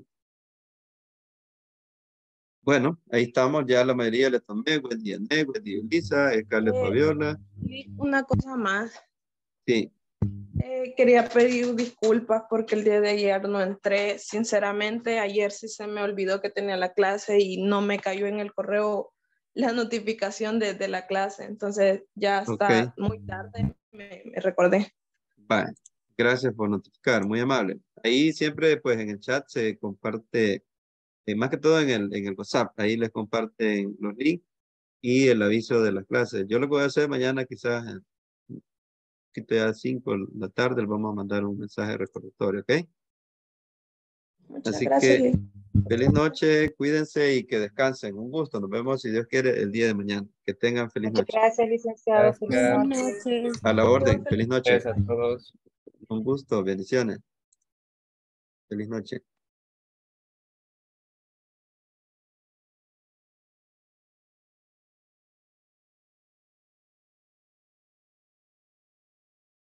Bueno, ahí estamos, ya la mayoría le tomé, Wendy Ané, Wendy Elisa, Scarlett Eh, Fabiola. una cosa más. Sí, Eh, quería pedir disculpas porque el día de ayer no entré. Sinceramente, ayer sí se me olvidó que tenía la clase y no me cayó en el correo la notificación de, de la clase. Entonces ya Ok, hasta muy tarde me, me recordé. vale. Gracias por notificar, muy amable. Ahí siempre, pues en el chat se comparte, eh, más que todo en el, en el WhatsApp, ahí les comparten los links y el aviso de las clases. Yo lo que voy a hacer mañana, quizás, eh, que te da cinco de la tarde, les vamos a mandar un mensaje recordatorio, ¿ok? Muchas Así gracias, que Lick. feliz noche, cuídense y que descansen. Un gusto, nos vemos si Dios quiere el día de mañana. Que tengan feliz Muchas noche. gracias, licenciado. Feliz Gracias. Buenas noche. noches. A la orden, feliz noche. Gracias a todos. Un gusto, bendiciones. Feliz noche.